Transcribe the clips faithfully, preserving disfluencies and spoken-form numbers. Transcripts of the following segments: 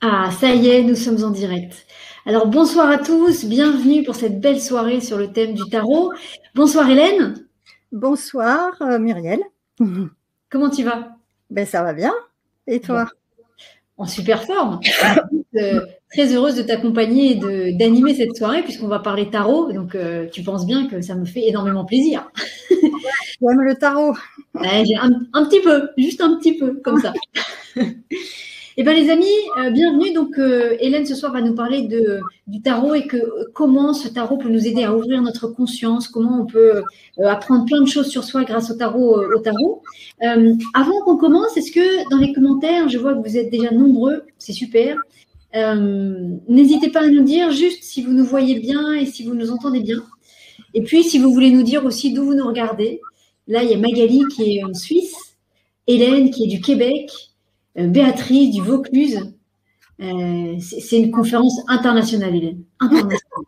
Ah, ça y est, nous sommes en direct. Alors, bonsoir à tous, bienvenue pour cette belle soirée sur le thème du tarot. Bonsoir Hélène. Bonsoir euh, Muriel. Comment tu vas? Ben, ça va bien. Et Bon, toi? en super forme. Euh, très heureuse de t'accompagner et de- d'animer cette soirée puisqu'on va parler tarot. Donc, euh, tu penses bien que ça me fait énormément plaisir. Tu aimes le tarot? Ouais, j'ai un, un petit peu, juste un petit peu, comme ça. Eh bien, les amis, euh, bienvenue. Donc, euh, Hélène, ce soir, va nous parler de, du tarot et que euh, comment ce tarot peut nous aider à ouvrir notre conscience, comment on peut euh, apprendre plein de choses sur soi grâce au tarot. euh, au tarot. Euh, avant qu'on commence, est-ce que dans les commentaires, je vois que vous êtes déjà nombreux, c'est super. Euh, n'hésitez pas à nous dire juste si vous nous voyez bien et si vous nous entendez bien. Et puis, si vous voulez nous dire aussi d'où vous nous regardez. Là, il y a Magali qui est en Suisse, Hélène qui est du Québec, euh, Béatrice du Vaucluse. Euh, c'est c'est une conférence internationale, Hélène. Internationale.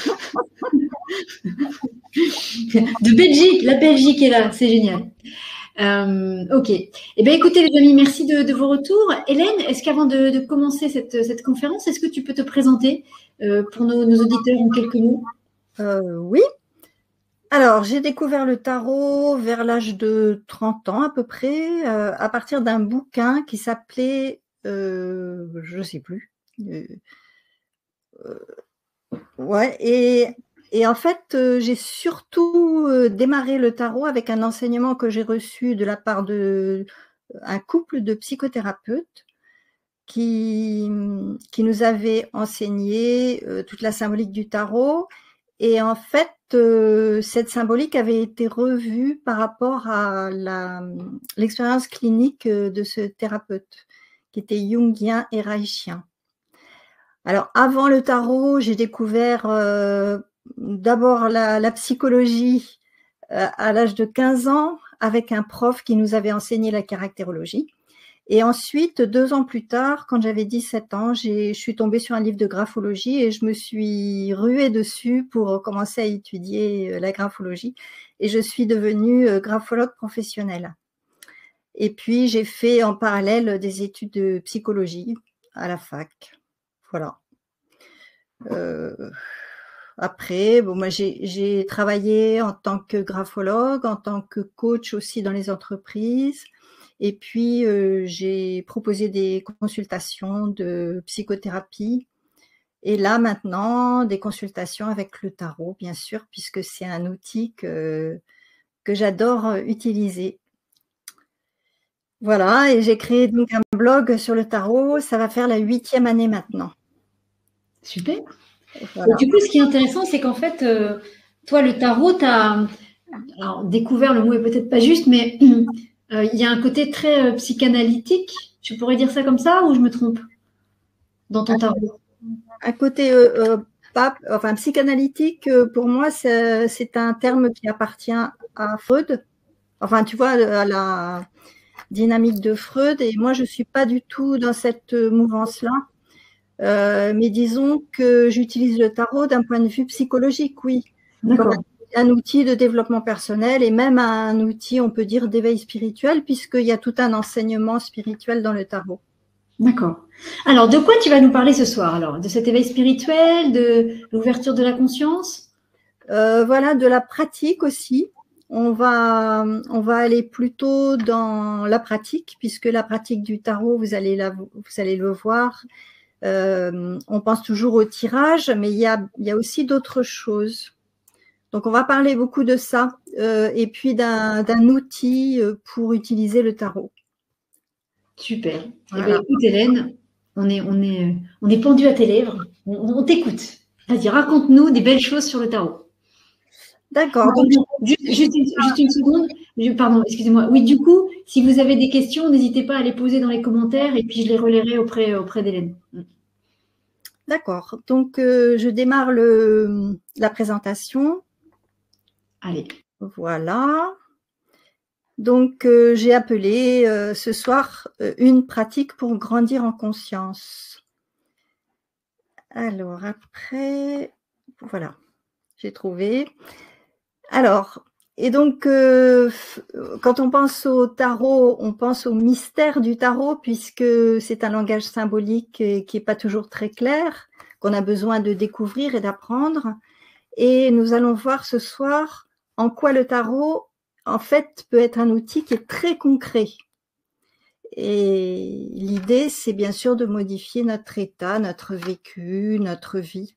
De Belgique, la Belgique est là, c'est génial. Euh, ok. Eh bien, écoutez, les amis, merci de, de vos retours. Hélène, est-ce qu'avant de, de commencer cette, cette conférence, est-ce que tu peux te présenter euh, pour nos, nos auditeurs en quelques mots? Euh, oui. Alors, j'ai découvert le tarot vers l'âge de trente ans à peu près, euh, à partir d'un bouquin qui s'appelait, euh, je ne sais plus. Euh, euh, ouais, et, et en fait, euh, j'ai surtout euh, démarré le tarot avec un enseignement que j'ai reçu de la part de un couple de psychothérapeutes qui, qui nous avait enseigné euh, toute la symbolique du tarot. Et en fait, euh, cette symbolique avait été revue par rapport à la, l'expérience clinique de ce thérapeute, qui était jungien et reichien. Alors, avant le tarot, j'ai découvert euh, d'abord la, la psychologie euh, à l'âge de quinze ans, avec un prof qui nous avait enseigné la caractérologie. Et ensuite, deux ans plus tard, quand j'avais dix-sept ans, j'ai, je suis tombée sur un livre de graphologie et je me suis ruée dessus pour commencer à étudier la graphologie. Et je suis devenue graphologue professionnelle. Et puis, j'ai fait en parallèle des études de psychologie à la fac. Voilà. Euh, après, bon, moi, j'ai, j'ai travaillé en tant que graphologue, en tant que coach aussi dans les entreprises. Et puis, euh, j'ai proposé des consultations de psychothérapie. Et là, maintenant, des consultations avec le tarot, bien sûr, puisque c'est un outil que, que j'adore utiliser. Voilà, et j'ai créé donc un blog sur le tarot. Ça va faire la huitième année maintenant. Super. Voilà. Du coup, ce qui est intéressant, c'est qu'en fait, euh, toi, le tarot, tu as découvert, le mot est peut-être pas juste, mais euh, il y a un côté très euh, psychanalytique. Tu pourrais dire ça comme ça ou je me trompe dans ton tarot? Un côté euh, euh, pas, enfin, psychanalytique, euh, pour moi, c'est, c'est un terme qui appartient à Freud. Enfin, tu vois, à la dynamique de Freud. Et moi, je suis pas du tout dans cette mouvance-là. Euh, mais disons que j'utilise le tarot d'un point de vue psychologique, oui, comme D'accord. un, un outil de développement personnel et même un outil, on peut dire, d'éveil spirituel, puisqu'il y a tout un enseignement spirituel dans le tarot. D'accord. Alors, de quoi tu vas nous parler ce soir alors? De cet éveil spirituel, de l'ouverture de la conscience? Euh, voilà, de la pratique aussi. On va, on va aller plutôt dans la pratique, puisque la pratique du tarot, vous allez, la, vous allez le voir, euh, on pense toujours au tirage, mais il y a, il y a aussi d'autres choses. Donc, on va parler beaucoup de ça, euh, et puis d'un, d'un outil pour utiliser le tarot. Super. Eh bien, Voilà. écoute, Hélène, on est, on est, on est pendu à tes lèvres. On, on t'écoute. Vas-y, raconte-nous des belles choses sur le tarot. D'accord. Donc, Juste, juste une, juste une seconde. Je- pardon, excusez-moi. Oui, du coup, si vous avez des questions, n'hésitez pas à les poser dans les commentaires et puis je les relayerai auprès, auprès d'Hélène. d'accord. Donc, euh, je démarre le, la présentation. Allez. Voilà. Donc, euh, j'ai appelé euh, ce soir euh, une pratique pour grandir en conscience. Alors, après, voilà, j'ai trouvé. Alors, et donc, euh, quand on pense au tarot, on pense au mystère du tarot, puisque c'est un langage symbolique qui n'est pas toujours très clair, qu'on a besoin de découvrir et d'apprendre. Et nous allons voir ce soir en quoi le tarot, en fait, peut être un outil qui est très concret. Et l'idée, c'est bien sûr de modifier notre état, notre vécu, notre vie.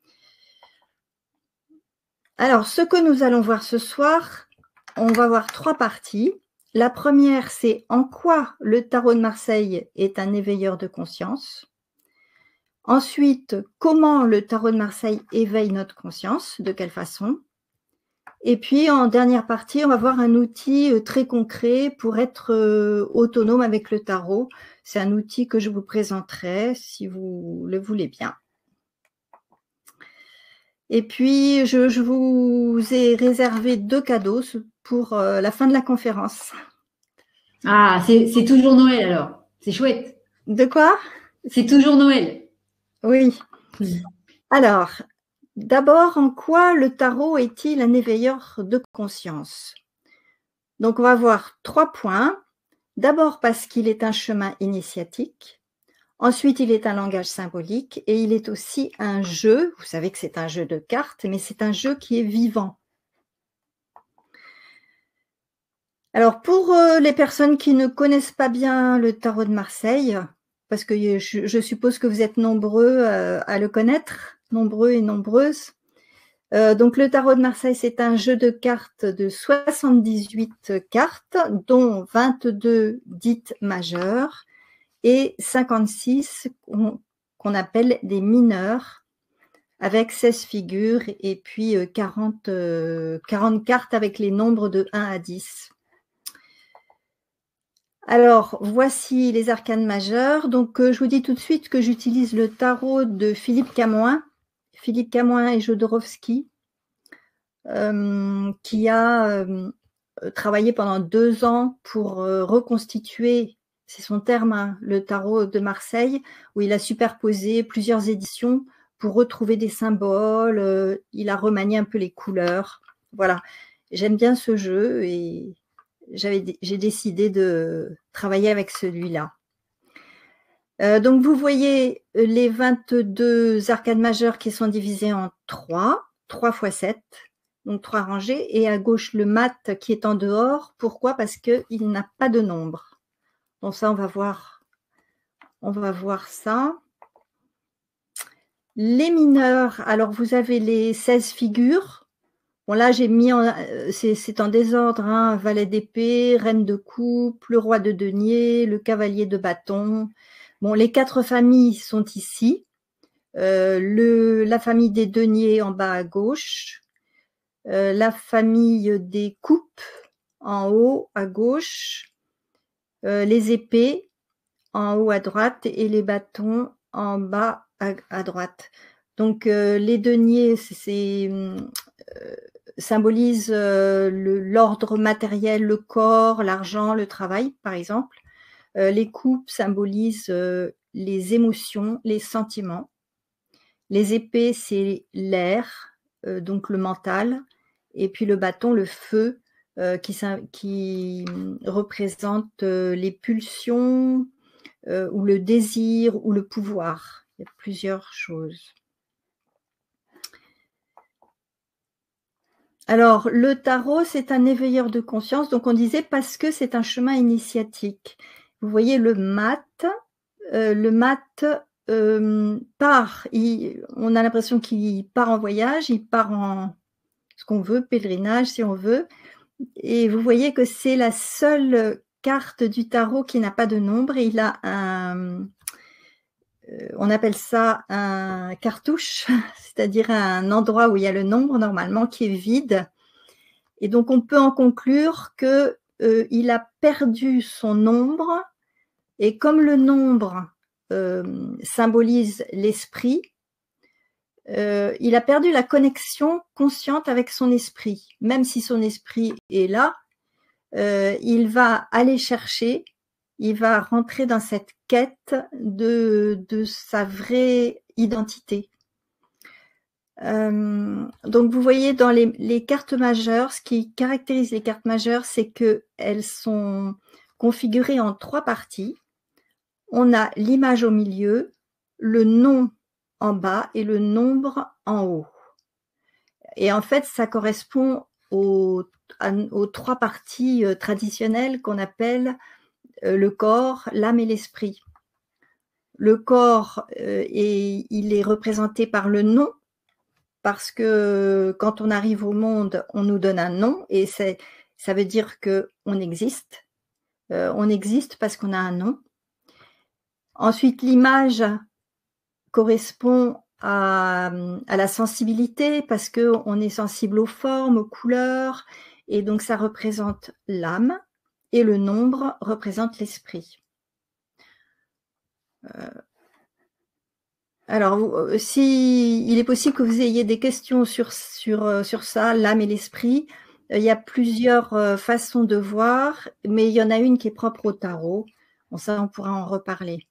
Alors, ce que nous allons voir ce soir, on va voir trois parties. La première, c'est en quoi le tarot de Marseille est un éveilleur de conscience. Ensuite, comment le tarot de Marseille éveille notre conscience, de quelle façon. Et puis, en dernière partie, on va voir un outil très concret pour être autonome avec le tarot. C'est un outil que je vous présenterai si vous le voulez bien. Et puis, je, je vous ai réservé deux cadeaux pour la fin de la conférence. Ah, c'est toujours Noël alors. C'est chouette. De quoi? C'est toujours Noël. Oui. Alors, d'abord, en quoi le tarot est-il un éveilleur de conscience? Donc, on va voir trois points. D'abord, parce qu'il est un chemin initiatique. Ensuite, il est un langage symbolique et il est aussi un jeu. Vous savez que c'est un jeu de cartes, mais c'est un jeu qui est vivant. Alors, pour les personnes qui ne connaissent pas bien le tarot de Marseille, parce que je, je suppose que vous êtes nombreux à le connaître, nombreux et nombreuses. Euh, donc, le tarot de Marseille, c'est un jeu de cartes de soixante-dix-huit cartes, dont vingt-deux dites majeures et cinquante-six qu'on qu'on appelle des mineures, avec seize figures et puis quarante, euh, quarante cartes avec les nombres de un à dix. Alors, voici les arcanes majeures. Donc, euh, je vous dis tout de suite que j'utilise le tarot de Philippe Camoin, Philippe Camoin et Jodorowsky, euh, qui a euh, travaillé pendant deux ans pour euh, reconstituer, c'est son terme, hein, le tarot de Marseille, où il a superposé plusieurs éditions pour retrouver des symboles. Euh, il a remanié un peu les couleurs. Voilà, j'aime bien ce jeu et j'avais, j'ai décidé de travailler avec celui-là. Euh, donc, vous voyez les vingt-deux arcanes majeures qui sont divisées en trois, trois fois sept, donc trois rangées, et à gauche le mat qui est en dehors. Pourquoi? Parce qu'il n'a pas de nombre. Donc ça, on va voir, on va voir ça. Les mineurs, alors vous avez les seize figures. Bon, là, j'ai mis en, c'est en désordre, hein, valet d'épée, reine de coupe, le roi de denier, le cavalier de bâton. Bon, les quatre familles sont ici. Euh, le, la famille des deniers en bas à gauche. Euh, la famille des coupes en haut à gauche. Euh, les épées en haut à droite et les bâtons en bas à, à droite. Donc, euh, les deniers, c'est... Euh, symbolise euh, l'ordre matériel, le corps, l'argent, le travail, par exemple. Euh, les coupes symbolisent euh, les émotions, les sentiments. Les épées, c'est l'air, euh, donc le mental. Et puis le bâton, le feu, euh, qui, qui représente euh, les pulsions, euh, ou le désir, ou le pouvoir. Il y a plusieurs choses. Alors, le tarot, c'est un éveilleur de conscience. Donc, on disait parce que c'est un chemin initiatique. Vous voyez le mat. Euh, le mat euh, part. Il, on a l'impression qu'il part en voyage. Il part en ce qu'on veut, pèlerinage si on veut. Et vous voyez que c'est la seule carte du tarot qui n'a pas de nombre. Et il a un... on appelle ça un cartouche, c'est-à-dire un endroit où il y a le nombre normalement qui est vide. Et donc, on peut en conclure qu'il euh, a perdu son nombre. Et comme le nombre euh, symbolise l'esprit, euh, il a perdu la connexion consciente avec son esprit. Même si son esprit est là, euh, il va aller chercher, il va rentrer dans cette quête de, de sa vraie identité. Euh, donc, vous voyez dans les, les cartes majeures, ce qui caractérise les cartes majeures, c'est qu'elles sont configurées en trois parties. On a l'image au milieu, le nom en bas et le nombre en haut. Et en fait, ça correspond aux, à, aux trois parties euh, traditionnelles qu'on appelle euh, le corps, l'âme et l'esprit. Le corps, euh, est, il est représenté par le nom, parce que quand on arrive au monde, on nous donne un nom, et c'est, ça veut dire qu'on existe. Euh, on existe parce qu'on a un nom. Ensuite, l'image correspond à, à la sensibilité, parce qu'on est sensible aux formes, aux couleurs, et donc ça représente l'âme, et le nombre représente l'esprit. Euh, alors, si il est possible que vous ayez des questions sur, sur, sur ça, l'âme et l'esprit, il y a plusieurs façons de voir, mais il y en a une qui est propre au tarot. Bon, ça, on pourra en reparler.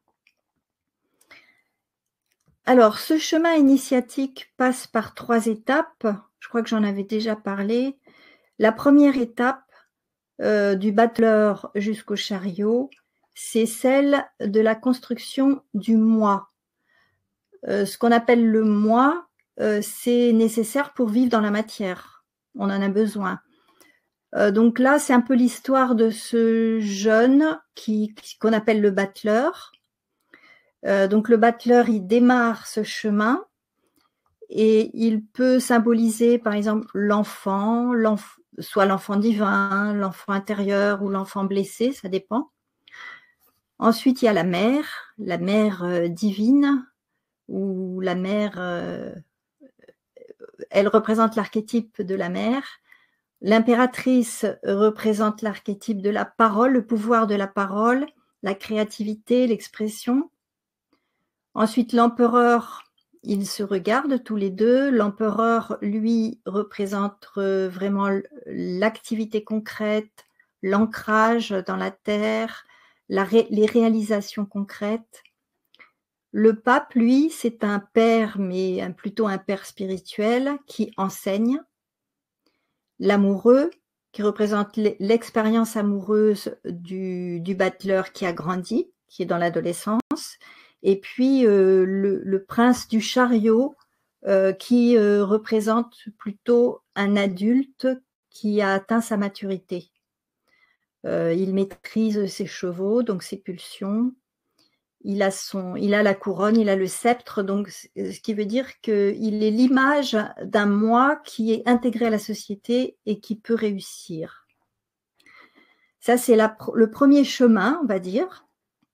Alors, ce chemin initiatique passe par trois étapes. Je crois que j'en avais déjà parlé. La première étape, euh, du battleur jusqu'au chariot, c'est celle de la construction du moi. Euh, ce qu'on appelle le moi, euh, c'est nécessaire pour vivre dans la matière. On en a besoin. Euh, donc là, c'est un peu l'histoire de ce jeune qui, qu'on appelle le battleur. Euh, donc le battleur, il démarre ce chemin et il peut symboliser, par exemple, l'enfant, l'enf- soit l'enfant divin, l'enfant intérieur ou l'enfant blessé, ça dépend. Ensuite, il y a la mère, la mère euh, divine, ou la mère, euh, elle représente l'archétype de la mère. L'impératrice représente l'archétype de la parole, le pouvoir de la parole, la créativité, l'expression. Ensuite, l'empereur, ils se regardent tous les deux. L'empereur, lui, représente vraiment l'activité concrète, l'ancrage dans la terre, la ré les réalisations concrètes. Le pape, lui, c'est un père, mais un, plutôt un père spirituel qui enseigne. L'amoureux, qui représente l'expérience amoureuse du, du battleur qui a grandi, qui est dans l'adolescence. Et puis euh, le, le prince du chariot, euh, qui euh, représente plutôt un adulte qui a atteint sa maturité. Euh, il maîtrise ses chevaux, donc ses pulsions. Il a, son, il a la couronne, il a le sceptre, donc ce qui veut dire qu'il est l'image d'un moi qui est intégré à la société et qui peut réussir. Ça, c'est la, le premier chemin, on va dire.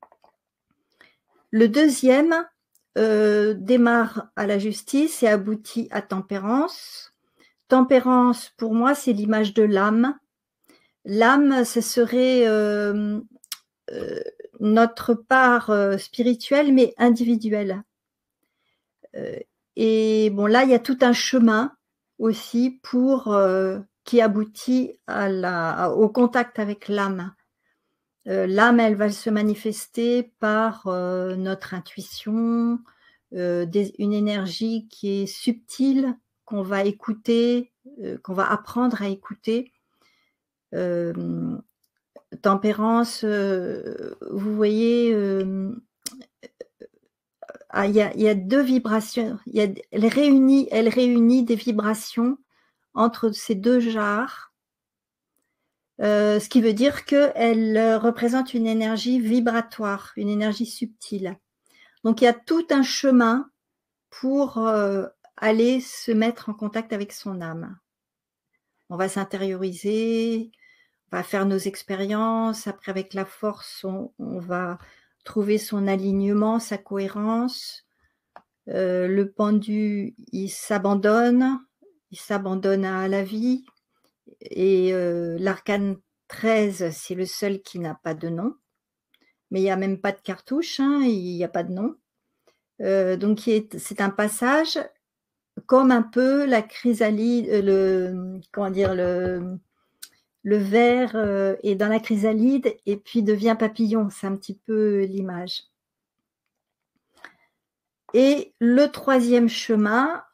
Le deuxième euh, démarre à la justice et aboutit à tempérance. Tempérance, pour moi, c'est l'image de l'âme. L'âme, ce serait euh, euh, notre part euh, spirituelle, mais individuelle. Euh, et bon, là, il y a tout un chemin aussi pour euh, qui aboutit à la, au contact avec l'âme. Euh, l'âme, elle va se manifester par euh, notre intuition, euh, des, une énergie qui est subtile, qu'on va écouter, euh, qu'on va apprendre à écouter. Euh, tempérance, euh, vous voyez, euh, ah, il y a, il y a deux vibrations. Il y a, elle réunit, elle réunit des vibrations entre ces deux jarres, euh, ce qui veut dire qu'elle représente une énergie vibratoire, une énergie subtile. Donc il y a tout un chemin pour euh, aller se mettre en contact avec son âme. On va s'intérioriser, on va faire nos expériences. Après, avec la force, on, on va trouver son alignement, sa cohérence. Euh, le pendu, il s'abandonne, il s'abandonne à la vie. Et euh, l'arcane treize, c'est le seul qui n'a pas de nom. Mais il n'y a même pas de cartouche, hein, il n'y a pas de nom. Euh, donc, c'est un passage comme un peu la chrysalide, le, comment dire, le, le ver euh, est dans la chrysalide et puis devient papillon. C'est un petit peu l'image. Et le troisième chemin,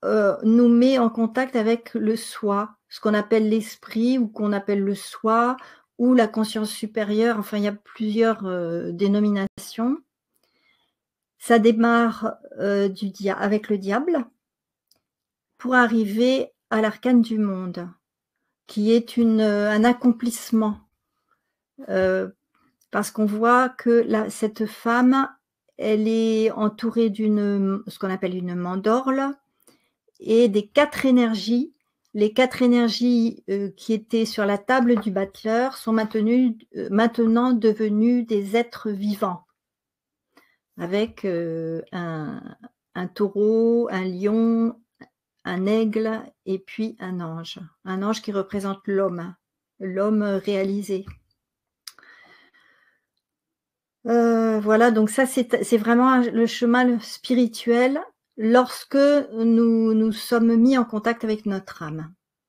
euh, nous met en contact avec le soi, ce qu'on appelle l'esprit ou qu'on appelle le soi ou la conscience supérieure. Enfin, il y a plusieurs euh, dénominations. Ça démarre euh, du dia avec le diable pour arriver à l'arcane du monde, qui est une, un accomplissement. Euh, parce qu'on voit que la, cette femme, elle est entourée d'une, ce qu'on appelle une mandorle, et des quatre énergies. Les quatre énergies euh, qui étaient sur la table du battleur sont maintenues, euh, maintenant devenues des êtres vivants, avec euh, un, un taureau, un lion, un aigle et puis un ange. Un ange qui représente l'homme, l'homme réalisé. Euh, voilà, donc ça c'est vraiment le chemin spirituel lorsque nous nous sommes mis en contact avec notre âme.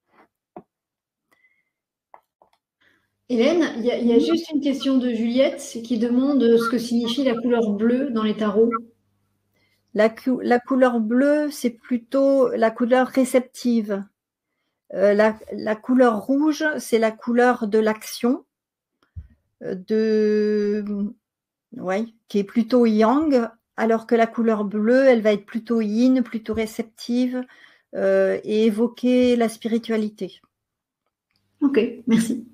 Hélène, il y, a, il y a juste une question de Juliette qui demande ce que signifie la couleur bleue dans les tarots. La, la couleur bleue, c'est plutôt la couleur réceptive. Euh, la, la couleur rouge, c'est la couleur de l'action, de ouais, qui est plutôt yang, alors que la couleur bleue, elle va être plutôt yin, plutôt réceptive euh, et évoquer la spiritualité. Ok, merci.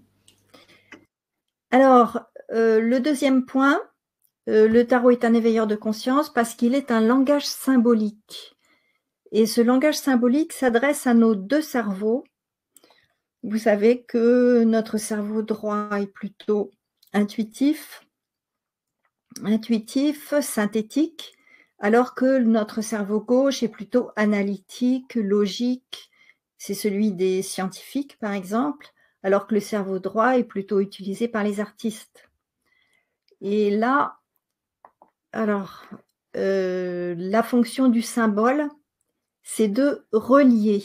Alors, euh, le deuxième point, euh, le tarot est un éveilleur de conscience parce qu'il est un langage symbolique. Et ce langage symbolique s'adresse à nos deux cerveaux. Vous savez que notre cerveau droit est plutôt intuitif, intuitif, synthétique, alors que notre cerveau gauche est plutôt analytique, logique. C'est celui des scientifiques, par exemple, alors que le cerveau droit est plutôt utilisé par les artistes. Et là, alors, euh, la fonction du symbole, c'est de relier.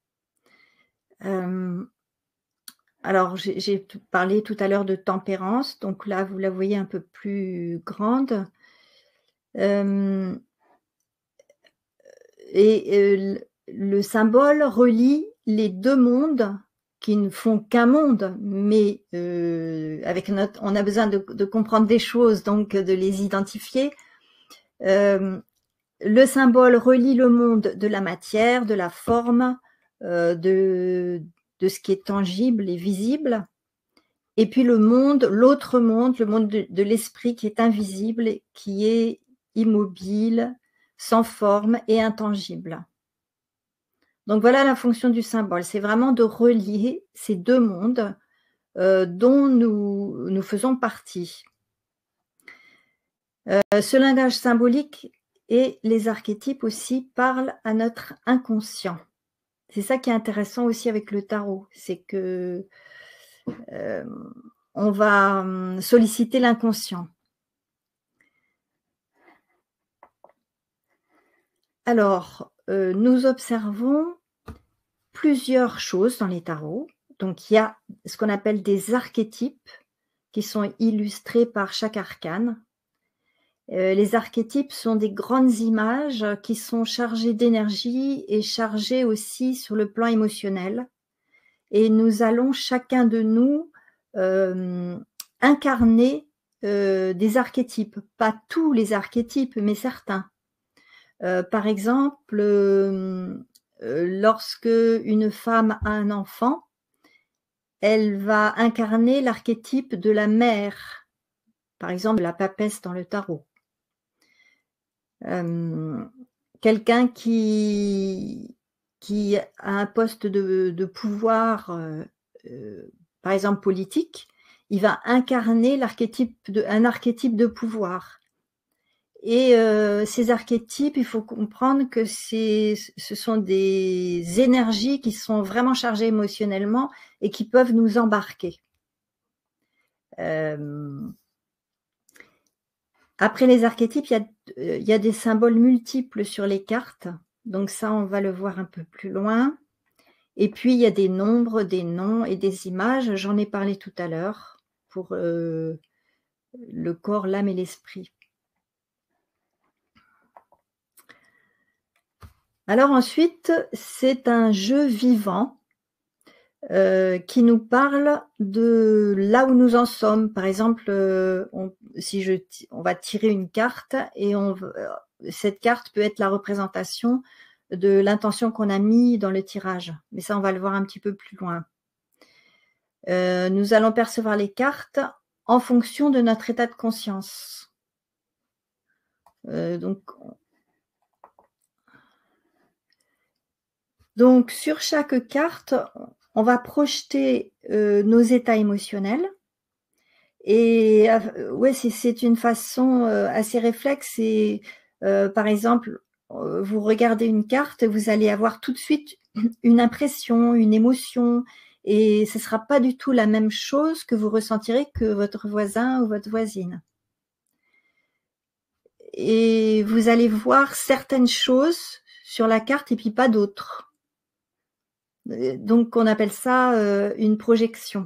Euh, alors, j'ai parlé tout à l'heure de tempérance, donc là, vous la voyez un peu plus grande. Euh, et euh, le symbole relie les deux mondes qui ne font qu'un monde, mais euh, avec notre, on a besoin de, de comprendre des choses, donc de les identifier. Euh, le symbole relie le monde de la matière, de la forme, euh, de, de ce qui est tangible et visible, et puis le monde, l'autre monde, le monde de, de l'esprit qui est invisible, qui est immobile, sans forme et intangible. Donc voilà la fonction du symbole, c'est vraiment de relier ces deux mondes euh, dont nous, nous faisons partie. Euh, ce langage symbolique et les archétypes aussi parlent à notre inconscient. C'est ça qui est intéressant aussi avec le tarot, c'est que euh, on va solliciter l'inconscient. Alors, euh, nous observons plusieurs choses dans les tarots. Donc, il y a ce qu'on appelle des archétypes qui sont illustrés par chaque arcane. Euh, les archétypes sont des grandes images qui sont chargées d'énergie et chargées aussi sur le plan émotionnel. Et nous allons, chacun de nous, euh, incarner euh, des archétypes. Pas tous les archétypes, mais certains. Euh, par exemple, euh, lorsque une femme a un enfant, elle va incarner l'archétype de la mère, par exemple la papesse dans le tarot. Euh, quelqu'un qui, qui a un poste de, de pouvoir, euh, euh, par exemple politique, il va incarner l'archétype de, un archétype de pouvoir. Et euh, ces archétypes, il faut comprendre que ce sont des énergies qui sont vraiment chargées émotionnellement et qui peuvent nous embarquer. Euh, après les archétypes, il y, a, il y a des symboles multiples sur les cartes. Donc ça, on va le voir un peu plus loin. Et puis, il y a des nombres, des noms et des images. J'en ai parlé tout à l'heure pour euh, le corps, l'âme et l'esprit. Alors ensuite, c'est un jeu vivant euh, qui nous parle de là où nous en sommes. Par exemple, euh, on, si je, on va tirer une carte et on, cette carte peut être la représentation de l'intention qu'on a mis dans le tirage. Mais ça, on va le voir un petit peu plus loin. Euh, nous allons percevoir les cartes en fonction de notre état de conscience. Euh, donc, donc, sur chaque carte, on va projeter euh, nos états émotionnels. Et euh, ouais, c'est une façon euh, assez réflexe. Et euh, par exemple, euh, vous regardez une carte, vous allez avoir tout de suite une impression, une émotion, et ce ne sera pas du tout la même chose que vous ressentirez que votre voisin ou votre voisine. Et vous allez voir certaines choses sur la carte et puis pas d'autres. Donc, on appelle ça euh, une projection.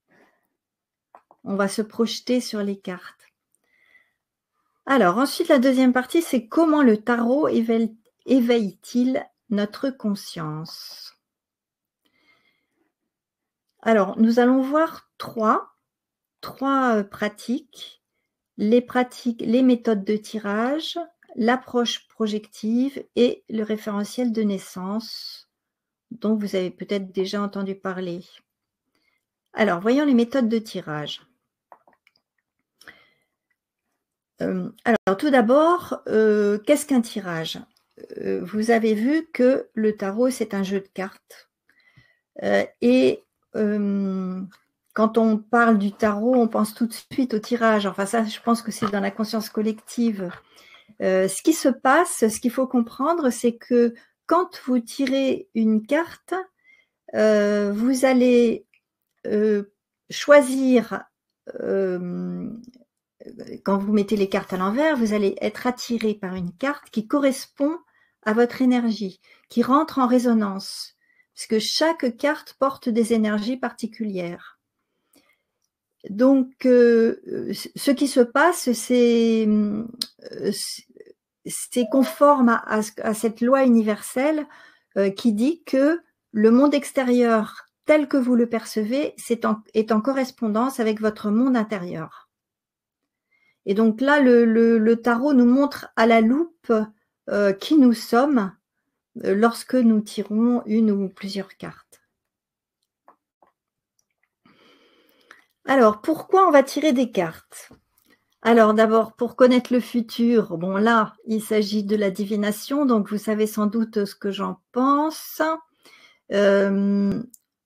On va se projeter sur les cartes. Alors, ensuite, la deuxième partie, c'est comment le tarot éveille-t-il notre conscience? Alors, nous allons voir trois, trois pratiques. Les pratiques, les méthodes de tirage, l'approche projective et le référentiel de naissance, dont vous avez peut-être déjà entendu parler. Alors, voyons les méthodes de tirage. Euh, alors, tout d'abord, euh, qu'est-ce qu'un tirage? euh, Vous avez vu que le tarot, c'est un jeu de cartes. Euh, et euh, quand on parle du tarot, on pense tout de suite au tirage. Enfin, ça, je pense que c'est dans la conscience collective. Euh, ce qui se passe, ce qu'il faut comprendre, c'est que quand vous tirez une carte, euh, vous allez euh, choisir, euh, quand vous mettez les cartes à l'envers, vous allez être attiré par une carte qui correspond à votre énergie, qui rentre en résonance, puisque chaque carte porte des énergies particulières. Donc, euh, ce qui se passe, c'est euh, c'est conforme à, à, à cette loi universelle euh, qui dit que le monde extérieur tel que vous le percevez c'est en, est en correspondance avec votre monde intérieur. Et donc là, le, le, le tarot nous montre à la loupe euh, qui nous sommes euh, lorsque nous tirons une ou plusieurs cartes. Alors, pourquoi on va tirer des cartes? Alors d'abord, pour connaître le futur, bon là, il s'agit de la divination, donc vous savez sans doute ce que j'en pense. Euh,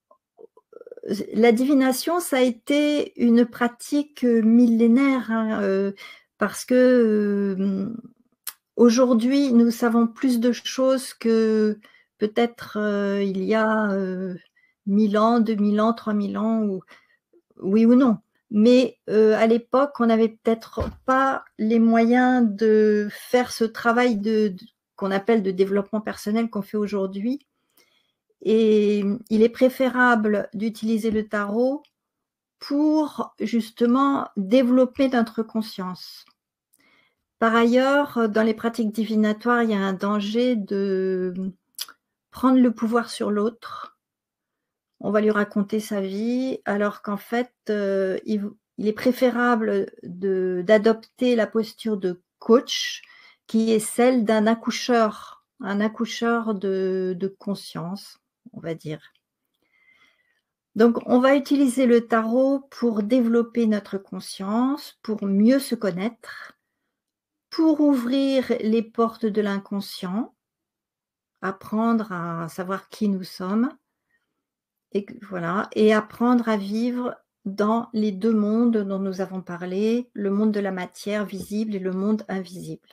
la divination, ça a été une pratique millénaire, hein, euh, parce que euh, aujourd'hui, nous savons plus de choses que peut-être euh, il y a euh, mille ans, deux mille ans, trois mille ans, ou, oui ou non. Mais euh, à l'époque, on n'avait peut-être pas les moyens de faire ce travail de, de, qu'on appelle de développement personnel qu'on fait aujourd'hui. Et il est préférable d'utiliser le tarot pour justement développer notre conscience. Par ailleurs, dans les pratiques divinatoires, il y a un danger de prendre le pouvoir sur l'autre. On va lui raconter sa vie, alors qu'en fait, euh, il, il est préférable d'adopter la posture de coach, qui est celle d'un accoucheur, un accoucheur de, de conscience, on va dire. Donc, on va utiliser le tarot pour développer notre conscience, pour mieux se connaître, pour ouvrir les portes de l'inconscient, apprendre à savoir qui nous sommes, et voilà, et apprendre à vivre dans les deux mondes dont nous avons parlé, le monde de la matière visible et le monde invisible.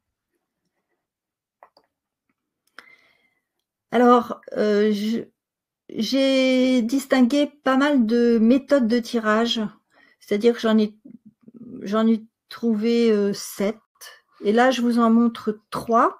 Alors, euh, j'ai distingué pas mal de méthodes de tirage, c'est-à-dire que j'en ai, j'en ai trouvé euh, sept, et là je vous en montre trois.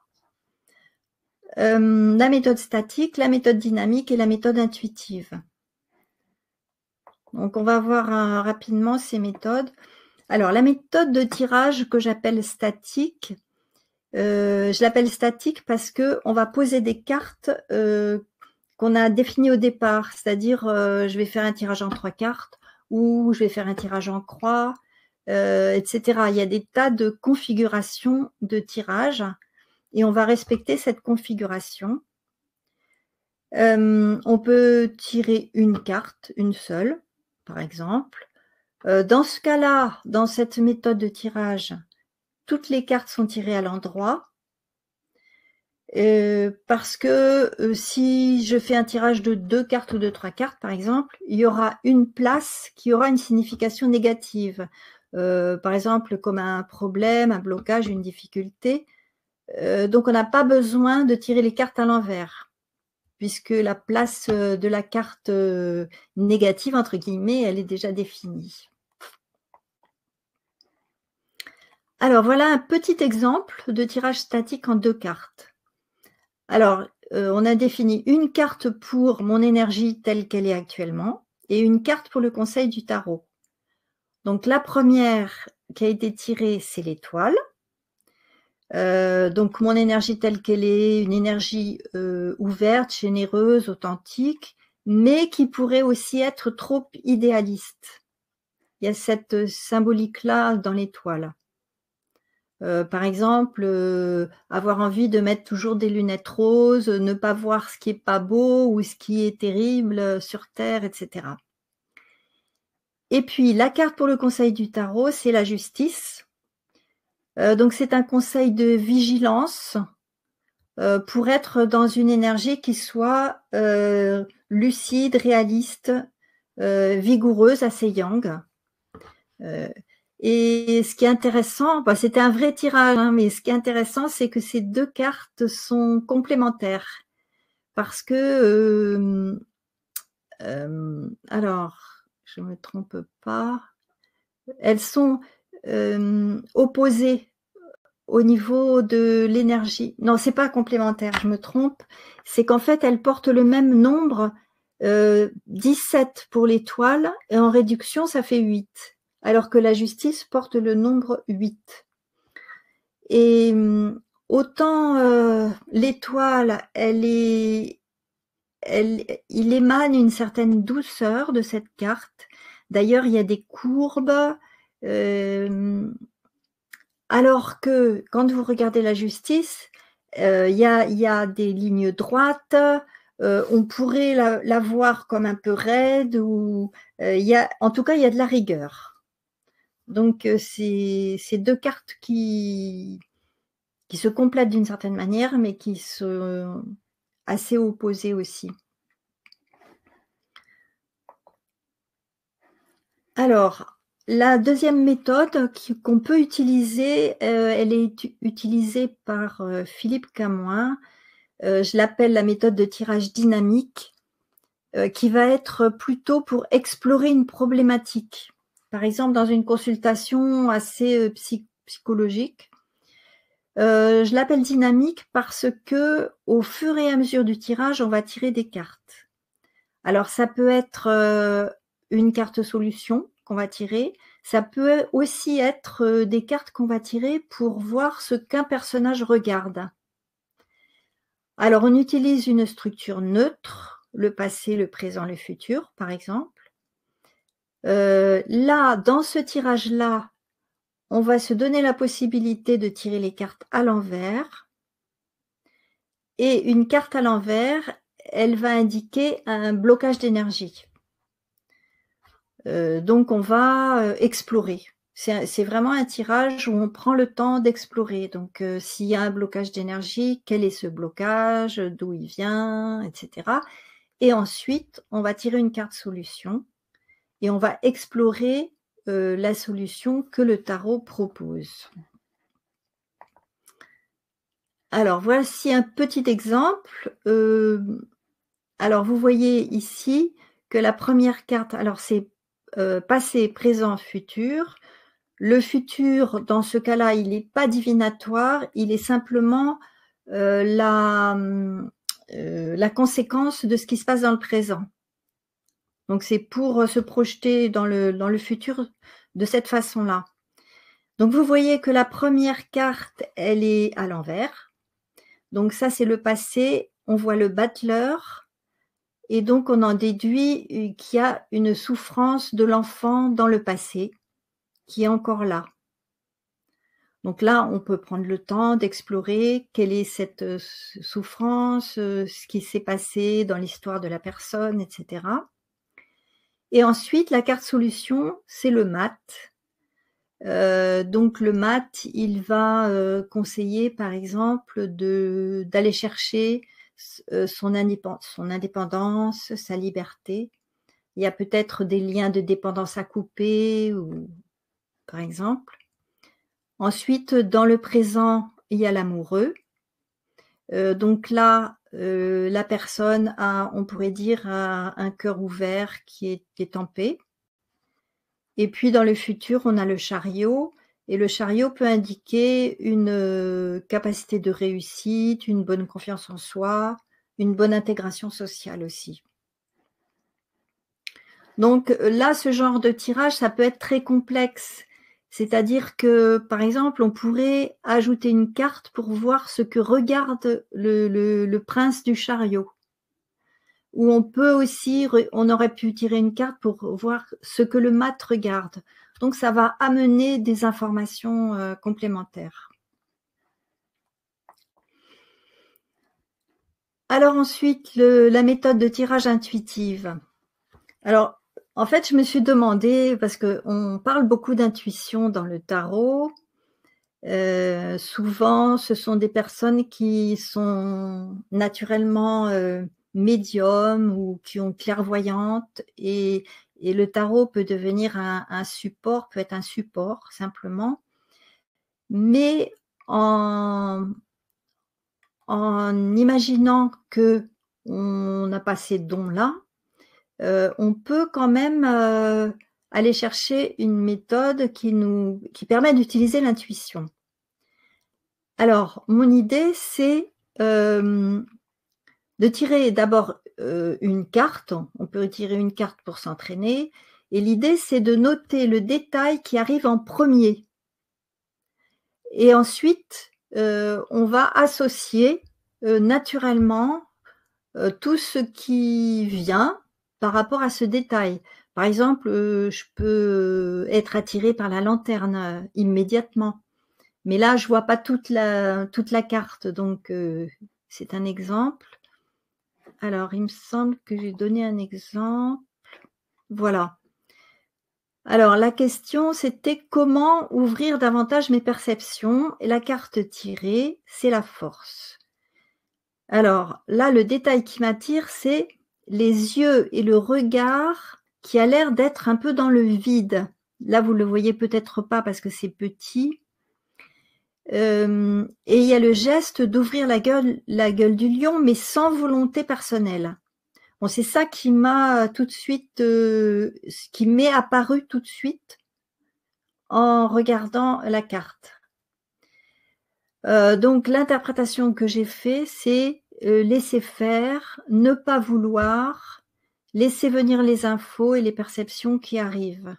Euh, la méthode statique, la méthode dynamique et la méthode intuitive. Donc, on va voir euh, rapidement ces méthodes. Alors, la méthode de tirage que j'appelle statique, Euh, je l'appelle statique parce que on va poser des cartes euh, qu'on a définies au départ. C'est-à-dire, euh, je vais faire un tirage en trois cartes ou je vais faire un tirage en croix, euh, et cetera. Il y a des tas de configurations de tirage et on va respecter cette configuration. Euh, on peut tirer une carte, une seule, par exemple. Euh, dans ce cas-là, dans cette méthode de tirage, toutes les cartes sont tirées à l'endroit. Euh, parce que euh, si je fais un tirage de deux cartes ou de trois cartes, par exemple, il y aura une place qui aura une signification négative. Euh, par exemple, comme un problème, un blocage, une difficulté. Euh, donc, on n'a pas besoin de tirer les cartes à l'envers, puisque la place de la carte négative, entre guillemets, elle est déjà définie. Alors, voilà un petit exemple de tirage statique en deux cartes. Alors, euh, on a défini une carte pour mon énergie telle qu'elle est actuellement et une carte pour le conseil du tarot. Donc, la première qui a été tirée, c'est l'étoile. Euh, donc, mon énergie telle qu'elle est, une énergie euh, ouverte, généreuse, authentique, mais qui pourrait aussi être trop idéaliste. Il y a cette symbolique-là dans l'étoile. Euh, par exemple, euh, avoir envie de mettre toujours des lunettes roses, ne pas voir ce qui est pas beau ou ce qui est terrible sur Terre, et cetera. Et puis, la carte pour le conseil du tarot, c'est la justice. Euh, donc, c'est un conseil de vigilance euh, pour être dans une énergie qui soit euh, lucide, réaliste, euh, vigoureuse, assez yang. Euh, Et ce qui est intéressant, bah, c'était un vrai tirage, hein, mais ce qui est intéressant, c'est que ces deux cartes sont complémentaires. Parce que, euh, euh, alors, je me trompe pas, elles sont euh, opposées au niveau de l'énergie. Non, c'est pas complémentaire, je me trompe. C'est qu'en fait, elles portent le même nombre, euh, dix-sept pour l'étoile, et en réduction, ça fait huit. Alors que la justice porte le nombre huit. Et autant euh, l'étoile, elle est, elle, il émane une certaine douceur de cette carte. D'ailleurs, il y a des courbes. Euh, alors que quand vous regardez la justice, euh, il y a, il y a des lignes droites. Euh, on pourrait la, la voir comme un peu raide. Ou, euh, il y a, en tout cas, il y a de la rigueur. Donc, c'est deux cartes qui, qui se complètent d'une certaine manière, mais qui sont assez opposées aussi. Alors, la deuxième méthode qu'on peut utiliser, euh, elle est utilisée par euh, Philippe Camoin. Euh, je l'appelle la méthode de tirage dynamique, euh, qui va être plutôt pour explorer une problématique. Par exemple, dans une consultation assez euh, psy psychologique, euh, je l'appelle dynamique parce que au fur et à mesure du tirage, on va tirer des cartes. Alors, ça peut être euh, une carte solution qu'on va tirer. Ça peut aussi être euh, des cartes qu'on va tirer pour voir ce qu'un personnage regarde. Alors, on utilise une structure neutre, le passé, le présent, le futur, par exemple. Euh, là, dans ce tirage-là, on va se donner la possibilité de tirer les cartes à l'envers. Et une carte à l'envers, elle va indiquer un blocage d'énergie. Euh, donc, on va euh, explorer. C'est vraiment un tirage où on prend le temps d'explorer. Donc, euh, s'il y a un blocage d'énergie, quel est ce blocage, d'où il vient, et cetera. Et ensuite, on va tirer une carte solution et on va explorer euh, la solution que le tarot propose. Alors, voici un petit exemple. Euh, alors, vous voyez ici que la première carte, alors c'est euh, passé, présent, futur. Le futur, dans ce cas-là, il n'est pas divinatoire, il est simplement euh, la, euh, la conséquence de ce qui se passe dans le présent. Donc, c'est pour se projeter dans le, dans le futur de cette façon-là. Donc, vous voyez que la première carte, elle est à l'envers. Donc, ça, c'est le passé. On voit le battleur. Et donc, on en déduit qu'il y a une souffrance de l'enfant dans le passé qui est encore là. Donc là, on peut prendre le temps d'explorer quelle est cette souffrance, ce qui s'est passé dans l'histoire de la personne, et cetera. Et ensuite, la carte solution, c'est le mat. Euh, donc le mat, il va euh, conseiller, par exemple, de d'aller chercher euh, son, indépend son indépendance, sa liberté. Il y a peut-être des liens de dépendance à couper, ou, par exemple. Ensuite, dans le présent, il y a l'amoureux. Euh, donc là, euh, la personne a, on pourrait dire, a un cœur ouvert qui est, qui est en paix. Et puis dans le futur, on a le chariot. Et le chariot peut indiquer une euh, capacité de réussite, une bonne confiance en soi, une bonne intégration sociale aussi. Donc là, ce genre de tirage, ça peut être très complexe. C'est-à-dire que, par exemple, on pourrait ajouter une carte pour voir ce que regarde le, le, le prince du chariot. Ou on peut aussi, on aurait pu tirer une carte pour voir ce que le mat regarde. Donc, ça va amener des informations euh, complémentaires. Alors ensuite, le, la méthode de tirage intuitive. Alors, en fait, je me suis demandé, parce qu'on parle beaucoup d'intuition dans le tarot, euh, souvent ce sont des personnes qui sont naturellement euh, médiums ou qui ont clairvoyantes, et, et le tarot peut devenir un, un support, peut être un support simplement, mais en, en imaginant que on n'a pas ces dons-là, Euh, on peut quand même euh, aller chercher une méthode qui nous qui permet d'utiliser l'intuition. Alors, mon idée, c'est euh, de tirer d'abord euh, une carte. On peut tirer une carte pour s'entraîner. Et l'idée, c'est de noter le détail qui arrive en premier. Et ensuite, euh, on va associer euh, naturellement euh, tout ce qui vient par rapport à ce détail. Par exemple, euh, je peux être attirée par la lanterne euh, immédiatement. Mais là, je vois pas toute la, toute la carte, donc euh, c'est un exemple. Alors, il me semble que j'ai donné un exemple. Voilà. Alors, la question, c'était comment ouvrir davantage mes perceptions. Et la carte tirée, c'est la force. Alors, là, le détail qui m'attire, c'est les yeux et le regard qui a l'air d'être un peu dans le vide. Là, vous le voyez peut-être pas parce que c'est petit. Euh, et il y a le geste d'ouvrir la gueule, la gueule du lion, mais sans volonté personnelle. Bon, c'est ça qui m'a tout de suite, euh, qui m'est apparu tout de suite en regardant la carte. Euh, donc, l'interprétation que j'ai fait, c'est euh, laisser faire, ne pas vouloir, laisser venir les infos et les perceptions qui arrivent.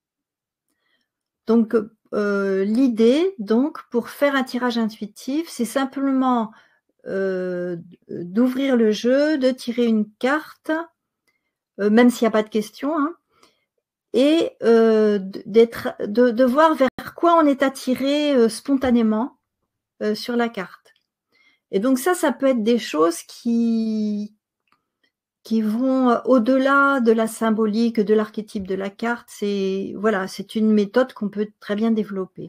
Donc, euh, l'idée, donc, pour faire un tirage intuitif, c'est simplement euh, d'ouvrir le jeu, de tirer une carte, euh, même s'il n'y a pas de question, hein, et euh, d'être, de, de voir vers quoi on est attiré euh, spontanément euh, sur la carte. Et donc ça, ça peut être des choses qui, qui vont au-delà de la symbolique, de l'archétype de la carte. C'est voilà, c'est une méthode qu'on peut très bien développer.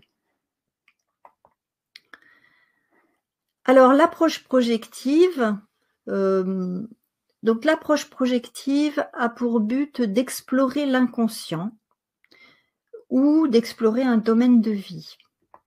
Alors, l'approche projective, euh, donc l'approche projective a pour but d'explorer l'inconscient ou d'explorer un domaine de vie.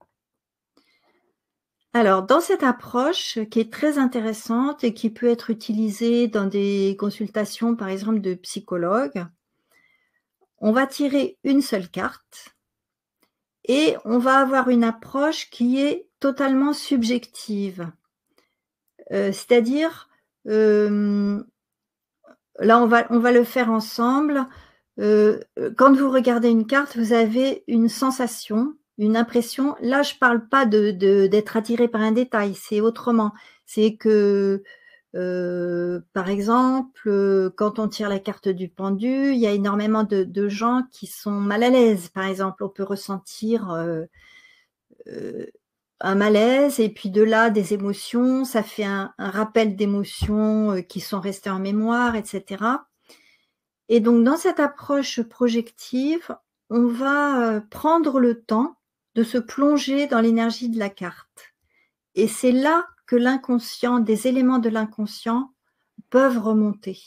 Alors, dans cette approche qui est très intéressante et qui peut être utilisée dans des consultations, par exemple, de psychologues, on va tirer une seule carte et on va avoir une approche qui est totalement subjective. Euh, c'est-à-dire, euh, là, on va, on va le faire ensemble. Euh, quand vous regardez une carte, vous avez une sensation, une impression. Là, je parle pas de, de, d'être attiré par un détail, c'est autrement. C'est que, euh, par exemple, euh, quand on tire la carte du pendu, il y a énormément de, de gens qui sont mal à l'aise. Par exemple, on peut ressentir euh, euh, un malaise et puis de là, des émotions. Ça fait un, un rappel d'émotions euh, qui sont restées en mémoire, et cetera. Et donc, dans cette approche projective, on va euh, prendre le temps de se plonger dans l'énergie de la carte. Et c'est là que l'inconscient, des éléments de l'inconscient peuvent remonter.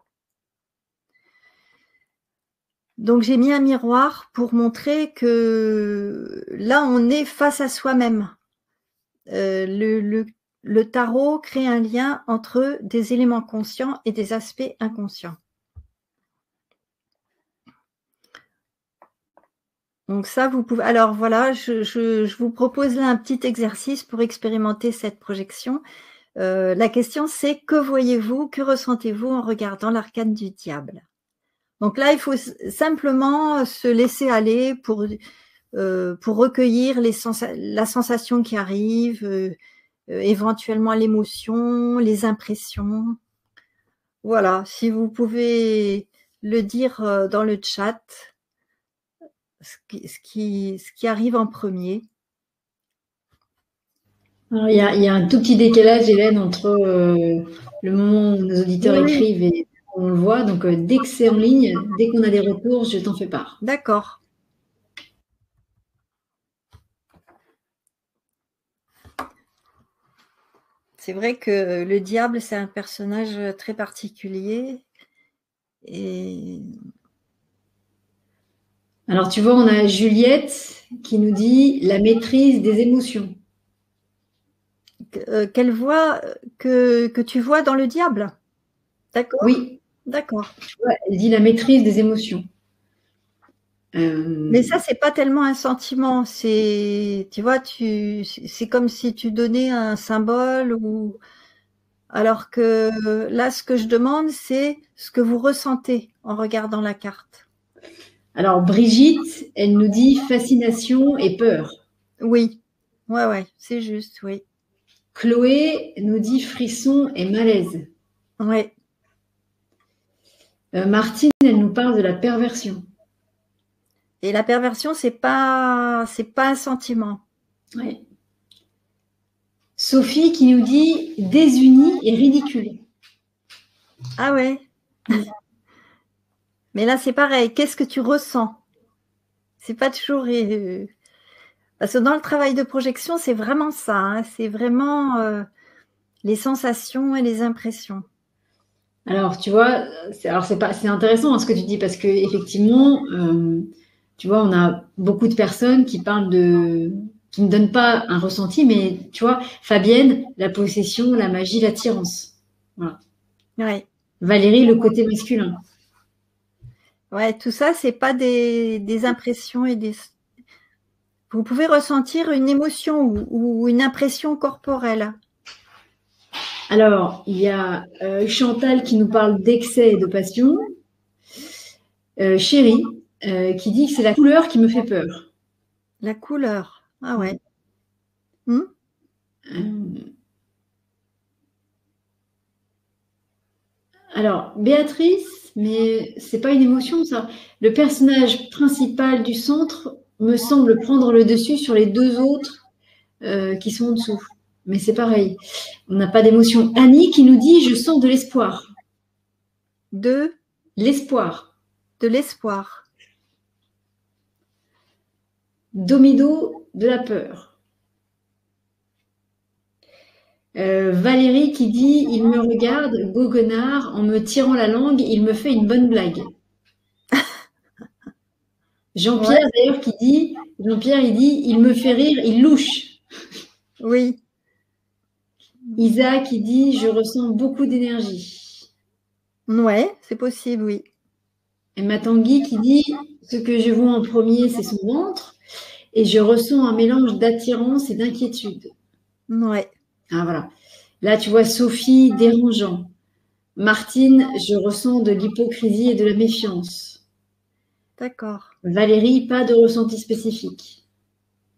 Donc, j'ai mis un miroir pour montrer que là, on est face à soi-même. Euh, le, le, le tarot crée un lien entre des éléments conscients et des aspects inconscients. Donc ça, vous pouvez. Alors voilà, je, je, je vous propose là un petit exercice pour expérimenter cette projection. Euh, la question, c'est que voyez-vous, que ressentez-vous en regardant l'arcane du diable? Donc là, il faut simplement se laisser aller pour, euh, pour recueillir les sens la sensation qui arrive, euh, euh, éventuellement l'émotion, les impressions. Voilà, si vous pouvez le dire euh, dans le chat. Ce qui, ce, qui, ce qui arrive en premier. Alors, il y a, il y a un tout petit décalage, Hélène, entre euh, le moment où nos auditeurs oui. écrivent et on le voit. Donc, euh, dès que c'est en ligne, dès qu'on a des retours, je t'en fais part. D'accord. C'est vrai que le diable, c'est un personnage très particulier. Et... Alors, tu vois, on a Juliette qui nous dit la maîtrise des émotions. Euh, qu'elle voit, que, que tu vois dans le diable. D'accord. Oui. D'accord. Ouais, elle dit la maîtrise des émotions. Euh... Mais ça, c'est pas tellement un sentiment. C'est, tu vois, tu, c'est comme si tu donnais un symbole ou. Alors que là, ce que je demande, c'est ce que vous ressentez en regardant la carte. Alors, Brigitte, elle nous dit fascination et peur. Oui, ouais, ouais, c'est juste, oui. Chloé nous dit frisson et malaise. Ouais. Euh, Martine, elle nous parle de la perversion. Et la perversion, c'est pas, c'est pas un sentiment. Ouais. Sophie qui nous dit désunie et ridicule. Ah ouais. Mais là, c'est pareil. Qu'est-ce que tu ressens? C'est pas toujours. Euh... Parce que dans le travail de projection, c'est vraiment ça. Hein. C'est vraiment euh, les sensations et les impressions. Alors, tu vois, c'est, alors c'est pas, c'est intéressant hein, ce que tu dis parce que effectivement, euh, tu vois, on a beaucoup de personnes qui parlent de, qui ne donnent pas un ressenti, mais tu vois, Fabienne, la possession, la magie, l'attirance. Voilà. Ouais. Valérie, le côté masculin. Ouais, tout ça, c'est pas des, des impressions et des. Vous pouvez ressentir une émotion ou, ou une impression corporelle. Alors, il y a euh, Chantal qui nous parle d'excès et de passion. Euh, Chérie euh, qui dit que c'est la couleur qui me fait peur. La couleur, ah ouais. Mmh. Euh... Alors, Béatrice, mais c'est pas une émotion ça. Le personnage principal du centre me semble prendre le dessus sur les deux autres euh, qui sont en dessous. Mais c'est pareil, on n'a pas d'émotion. Annie qui nous dit je sens de l'espoir. De l'espoir. De l'espoir. Domido, de la peur. Euh, Valérie qui dit il me regarde, goguenard, en me tirant la langue, il me fait une bonne blague. Jean-Pierre ouais. D'ailleurs qui dit Jean-Pierre il dit il me fait rire, il louche. Oui. Isa qui dit je ressens beaucoup d'énergie. Ouais, c'est possible, oui. Et Matanguy qui dit ce que je vois en premier c'est son ventre et je ressens un mélange d'attirance et d'inquiétude. Ouais. Ah voilà. Là tu vois Sophie dérangeant. Martine, je ressens de l'hypocrisie et de la méfiance. D'accord. Valérie, pas de ressenti spécifique.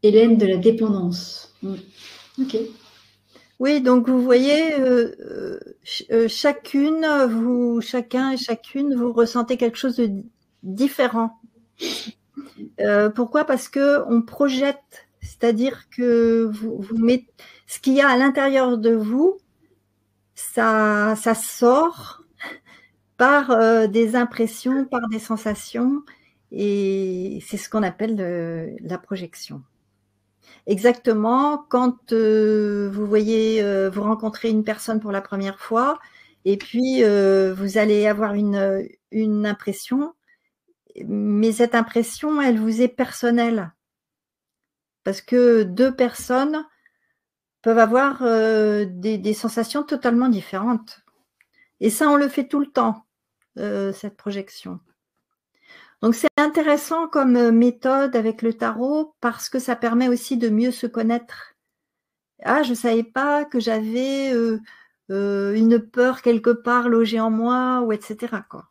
Hélène, de la dépendance. Mm. Ok. Oui, donc vous voyez, euh, euh, chacune, vous, chacun et chacune, vous ressentez quelque chose de différent. Euh, pourquoi? Parce que on projette, c'est-à-dire que vous, vous mettez ce qu'il y a à l'intérieur de vous, ça, ça sort par euh, des impressions, par des sensations, et c'est ce qu'on appelle le, la projection. Exactement, quand euh, vous voyez, euh, vous rencontrez une personne pour la première fois, et puis euh, vous allez avoir une, une impression, mais cette impression, elle vous est personnelle, parce que deux personnes peuvent avoir euh, des, des sensations totalement différentes. Et ça, on le fait tout le temps, euh, cette projection. Donc c'est intéressant comme méthode avec le tarot parce que ça permet aussi de mieux se connaître. Ah, je savais pas que j'avais euh, euh, une peur quelque part logée en moi, ou et cetera quoi.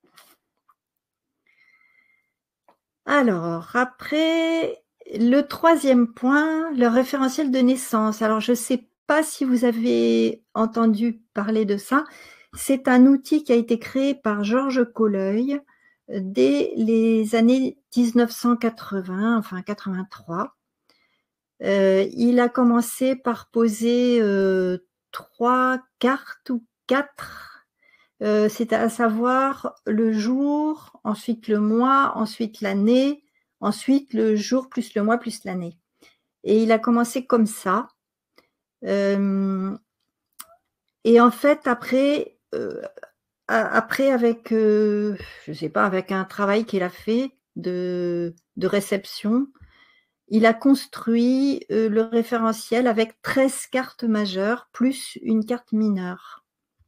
Alors, après, le troisième point, le référentiel de naissance. Alors, je sais pas si vous avez entendu parler de ça. C'est un outil qui a été créé par Georges Colleuil dès les années mille neuf cent quatre-vingts, enfin quatre-vingt-trois. Euh, il a commencé par poser euh, trois cartes ou quatre, euh, c'est à savoir le jour, ensuite le mois, ensuite l'année, ensuite le jour plus le mois plus l'année. Et il a commencé comme ça. Euh, et en fait, après, euh, après avec, euh, je sais pas, avec un travail qu'il a fait de, de réception, il a construit euh, le référentiel avec treize cartes majeures plus une carte mineure.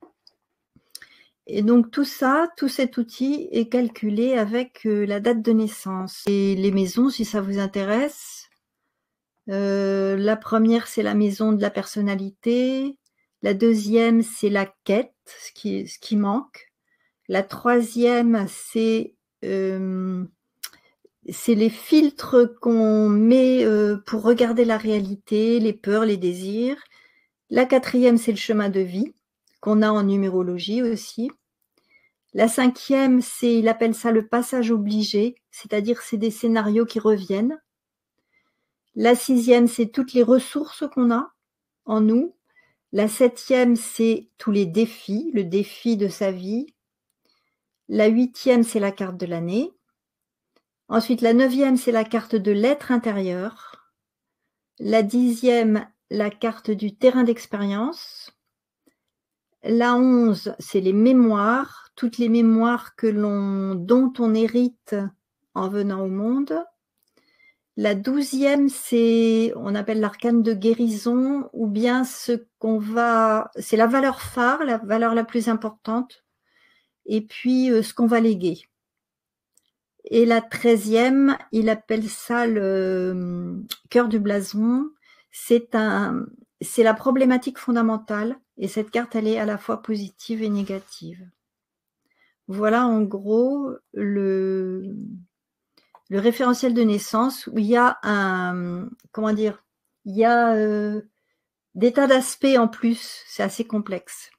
Et donc tout ça, tout cet outil est calculé avec euh, la date de naissance. Et les maisons, si ça vous intéresse, euh, la première, c'est la maison de la personnalité. La deuxième, c'est la quête, ce qui, ce qui manque. La troisième, c'est euh, c'est les filtres qu'on met euh, pour regarder la réalité, les peurs, les désirs. La quatrième, c'est le chemin de vie, qu'on a en numérologie aussi. La cinquième, c'est, il appelle ça le passage obligé, c'est-à-dire c'est des scénarios qui reviennent. La sixième, c'est toutes les ressources qu'on a en nous. La septième, c'est tous les défis, le défi de sa vie. La huitième, c'est la carte de l'année. Ensuite, la neuvième, c'est la carte de l'être intérieur. La dixième, la carte du terrain d'expérience. La onze, c'est les mémoires, toutes les mémoires que l'on, dont on hérite en venant au monde. La douzième, c'est, on appelle l'arcane de guérison, ou bien ce qu'on va, c'est la valeur phare, la valeur la plus importante, et puis euh, ce qu'on va léguer. Et la treizième, il appelle ça le euh, cœur du blason. C'est un, c'est la problématique fondamentale, et cette carte, elle est à la fois positive et négative. Voilà en gros le, le référentiel de naissance où il y a un, comment dire, il y a euh, des tas d'aspects en plus, c'est assez complexe.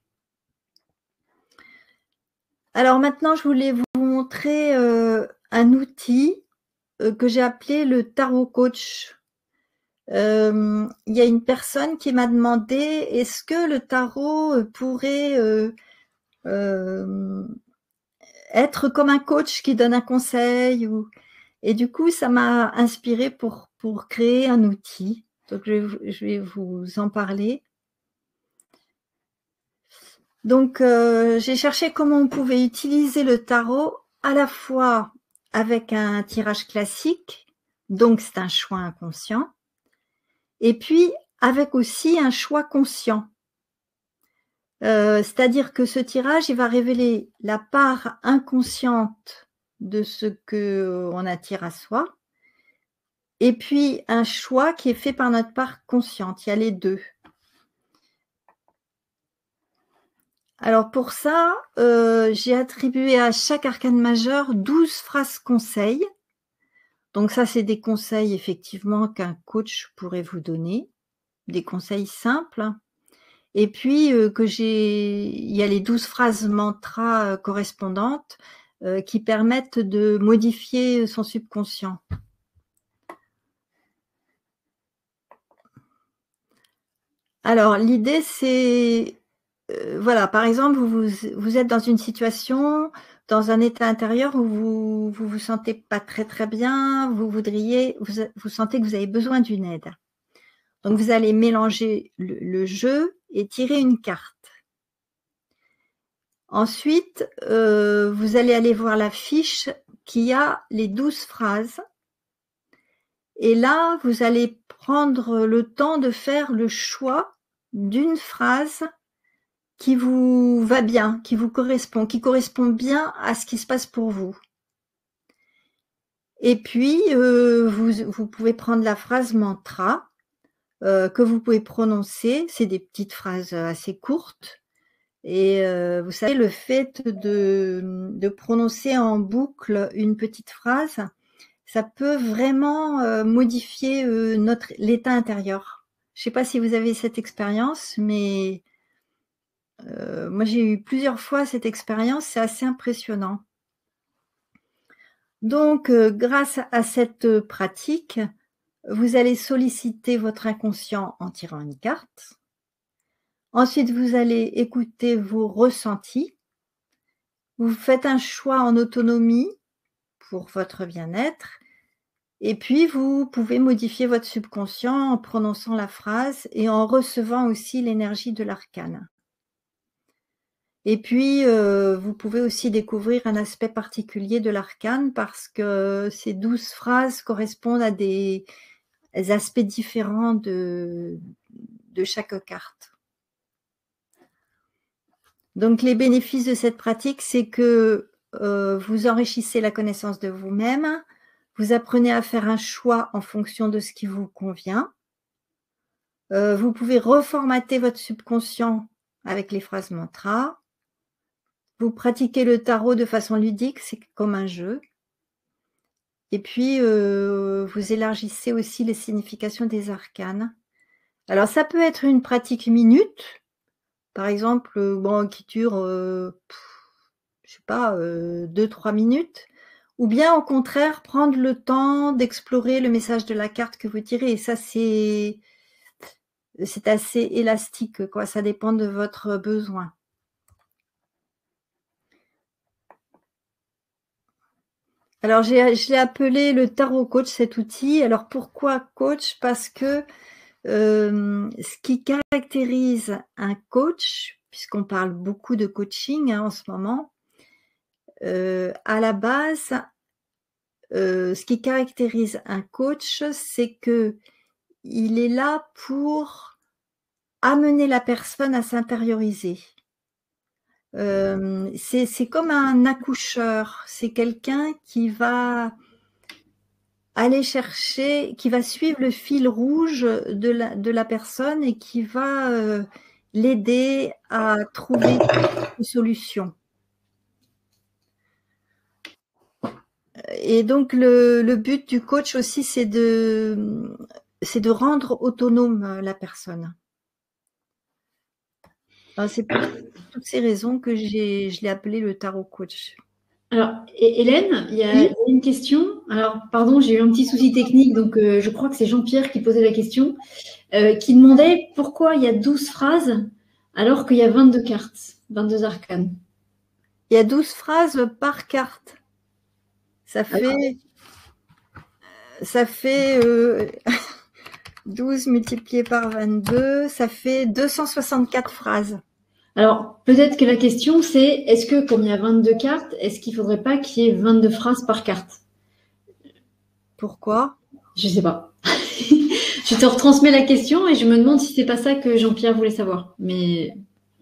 Alors maintenant, je voulais vous montrer euh, un outil euh, que j'ai appelé le Tarot Coach. Euh, il y a une personne qui m'a demandé est-ce que le tarot pourrait euh, euh, être comme un coach qui donne un conseil ou... Et du coup, ça m'a inspiré pour, pour créer un outil. Donc, je vais, je vais vous en parler. Donc, euh, j'ai cherché comment on pouvait utiliser le tarot à la fois avec un tirage classique, donc c'est un choix inconscient, et puis avec aussi un choix conscient. Euh, c'est-à-dire que ce tirage, il va révéler la part inconsciente de ce que on attire à soi, et puis un choix qui est fait par notre part consciente. Il y a les deux. Alors pour ça, euh, j'ai attribué à chaque arcane majeur douze phrases conseils Donc ça, c'est des conseils effectivement qu'un coach pourrait vous donner, des conseils simples. Et puis euh, que j'ai, il y a les douze phrases mantra euh, correspondantes euh, qui permettent de modifier son subconscient. Alors l'idée c'est, euh, voilà, par exemple, vous, vous, vous êtes dans une situation, dans un état intérieur où vous vous, vous sentez pas très très bien, vous voudriez, vous, vous sentez que vous avez besoin d'une aide. Donc vous allez mélanger le, le jeu et tirer une carte. Ensuite, euh, vous allez aller voir la fiche qui a les douze phrases. Et là, vous allez prendre le temps de faire le choix d'une phrase qui vous va bien, qui vous correspond, qui correspond bien à ce qui se passe pour vous. Et puis, euh, vous, vous pouvez prendre la phrase mantra euh, que vous pouvez prononcer. C'est des petites phrases assez courtes. Et euh, vous savez, le fait de, de prononcer en boucle une petite phrase, ça peut vraiment euh, modifier euh, notre l'état intérieur. Je ne sais pas si vous avez cette expérience, mais euh, moi j'ai eu plusieurs fois cette expérience, c'est assez impressionnant. Donc, euh, grâce à cette pratique, vous allez solliciter votre inconscient en tirant une carte. Ensuite, vous allez écouter vos ressentis. Vous faites un choix en autonomie pour votre bien-être. Et puis, vous pouvez modifier votre subconscient en prononçant la phrase et en recevant aussi l'énergie de l'arcane. Et puis, euh, vous pouvez aussi découvrir un aspect particulier de l'arcane parce que ces douze phrases correspondent à des aspects différents de, de chaque carte. Donc, les bénéfices de cette pratique, c'est que euh, vous enrichissez la connaissance de vous-même, vous apprenez à faire un choix en fonction de ce qui vous convient. Euh, vous pouvez reformater votre subconscient avec les phrases mantra. Vous pratiquez le tarot de façon ludique, c'est comme un jeu. Et puis, euh, vous élargissez aussi les significations des arcanes. Alors, ça peut être une pratique minute, par exemple, bon, qui dure, euh, je sais pas, euh, deux trois minutes. Ou bien, au contraire, prendre le temps d'explorer le message de la carte que vous tirez. Et ça, c'est, c'est assez élastique, quoi. Ça dépend de votre besoin. Alors, j'ai, je l'ai appelé le tarot coach, cet outil. Alors, pourquoi coach? Parce que euh, ce qui caractérise un coach, puisqu'on parle beaucoup de coaching hein, en ce moment, euh, à la base, euh, ce qui caractérise un coach, c'est que il est là pour amener la personne à s'intérioriser. Euh, c'est, c'est comme un accoucheur, c'est quelqu'un qui va aller chercher, qui va suivre le fil rouge de la, de la personne et qui va euh, l'aider à trouver une solution. Et donc le, le but du coach aussi, c'est de, c'est de rendre autonome la personne. C'est pour toutes ces raisons que j'ai, je l'ai appelé le tarot coach. Alors, Hélène, il y a oui. une question. Alors, pardon, j'ai eu un petit souci technique, donc euh, je crois que c'est Jean-Pierre qui posait la question, euh, qui demandait pourquoi il y a douze phrases alors qu'il y a vingt-deux cartes, vingt-deux arcanes. Il y a douze phrases par carte. Ça fait, alors, ça fait euh, douze multiplié par vingt-deux, ça fait deux cent soixante-quatre phrases. Alors, peut-être que la question, c'est, est-ce que, comme il y a vingt-deux cartes, est-ce qu'il ne faudrait pas qu'il y ait vingt-deux phrases par carte? Pourquoi? Je ne sais pas. Je te retransmets la question et je me demande si c'est pas ça que Jean-Pierre voulait savoir. Mais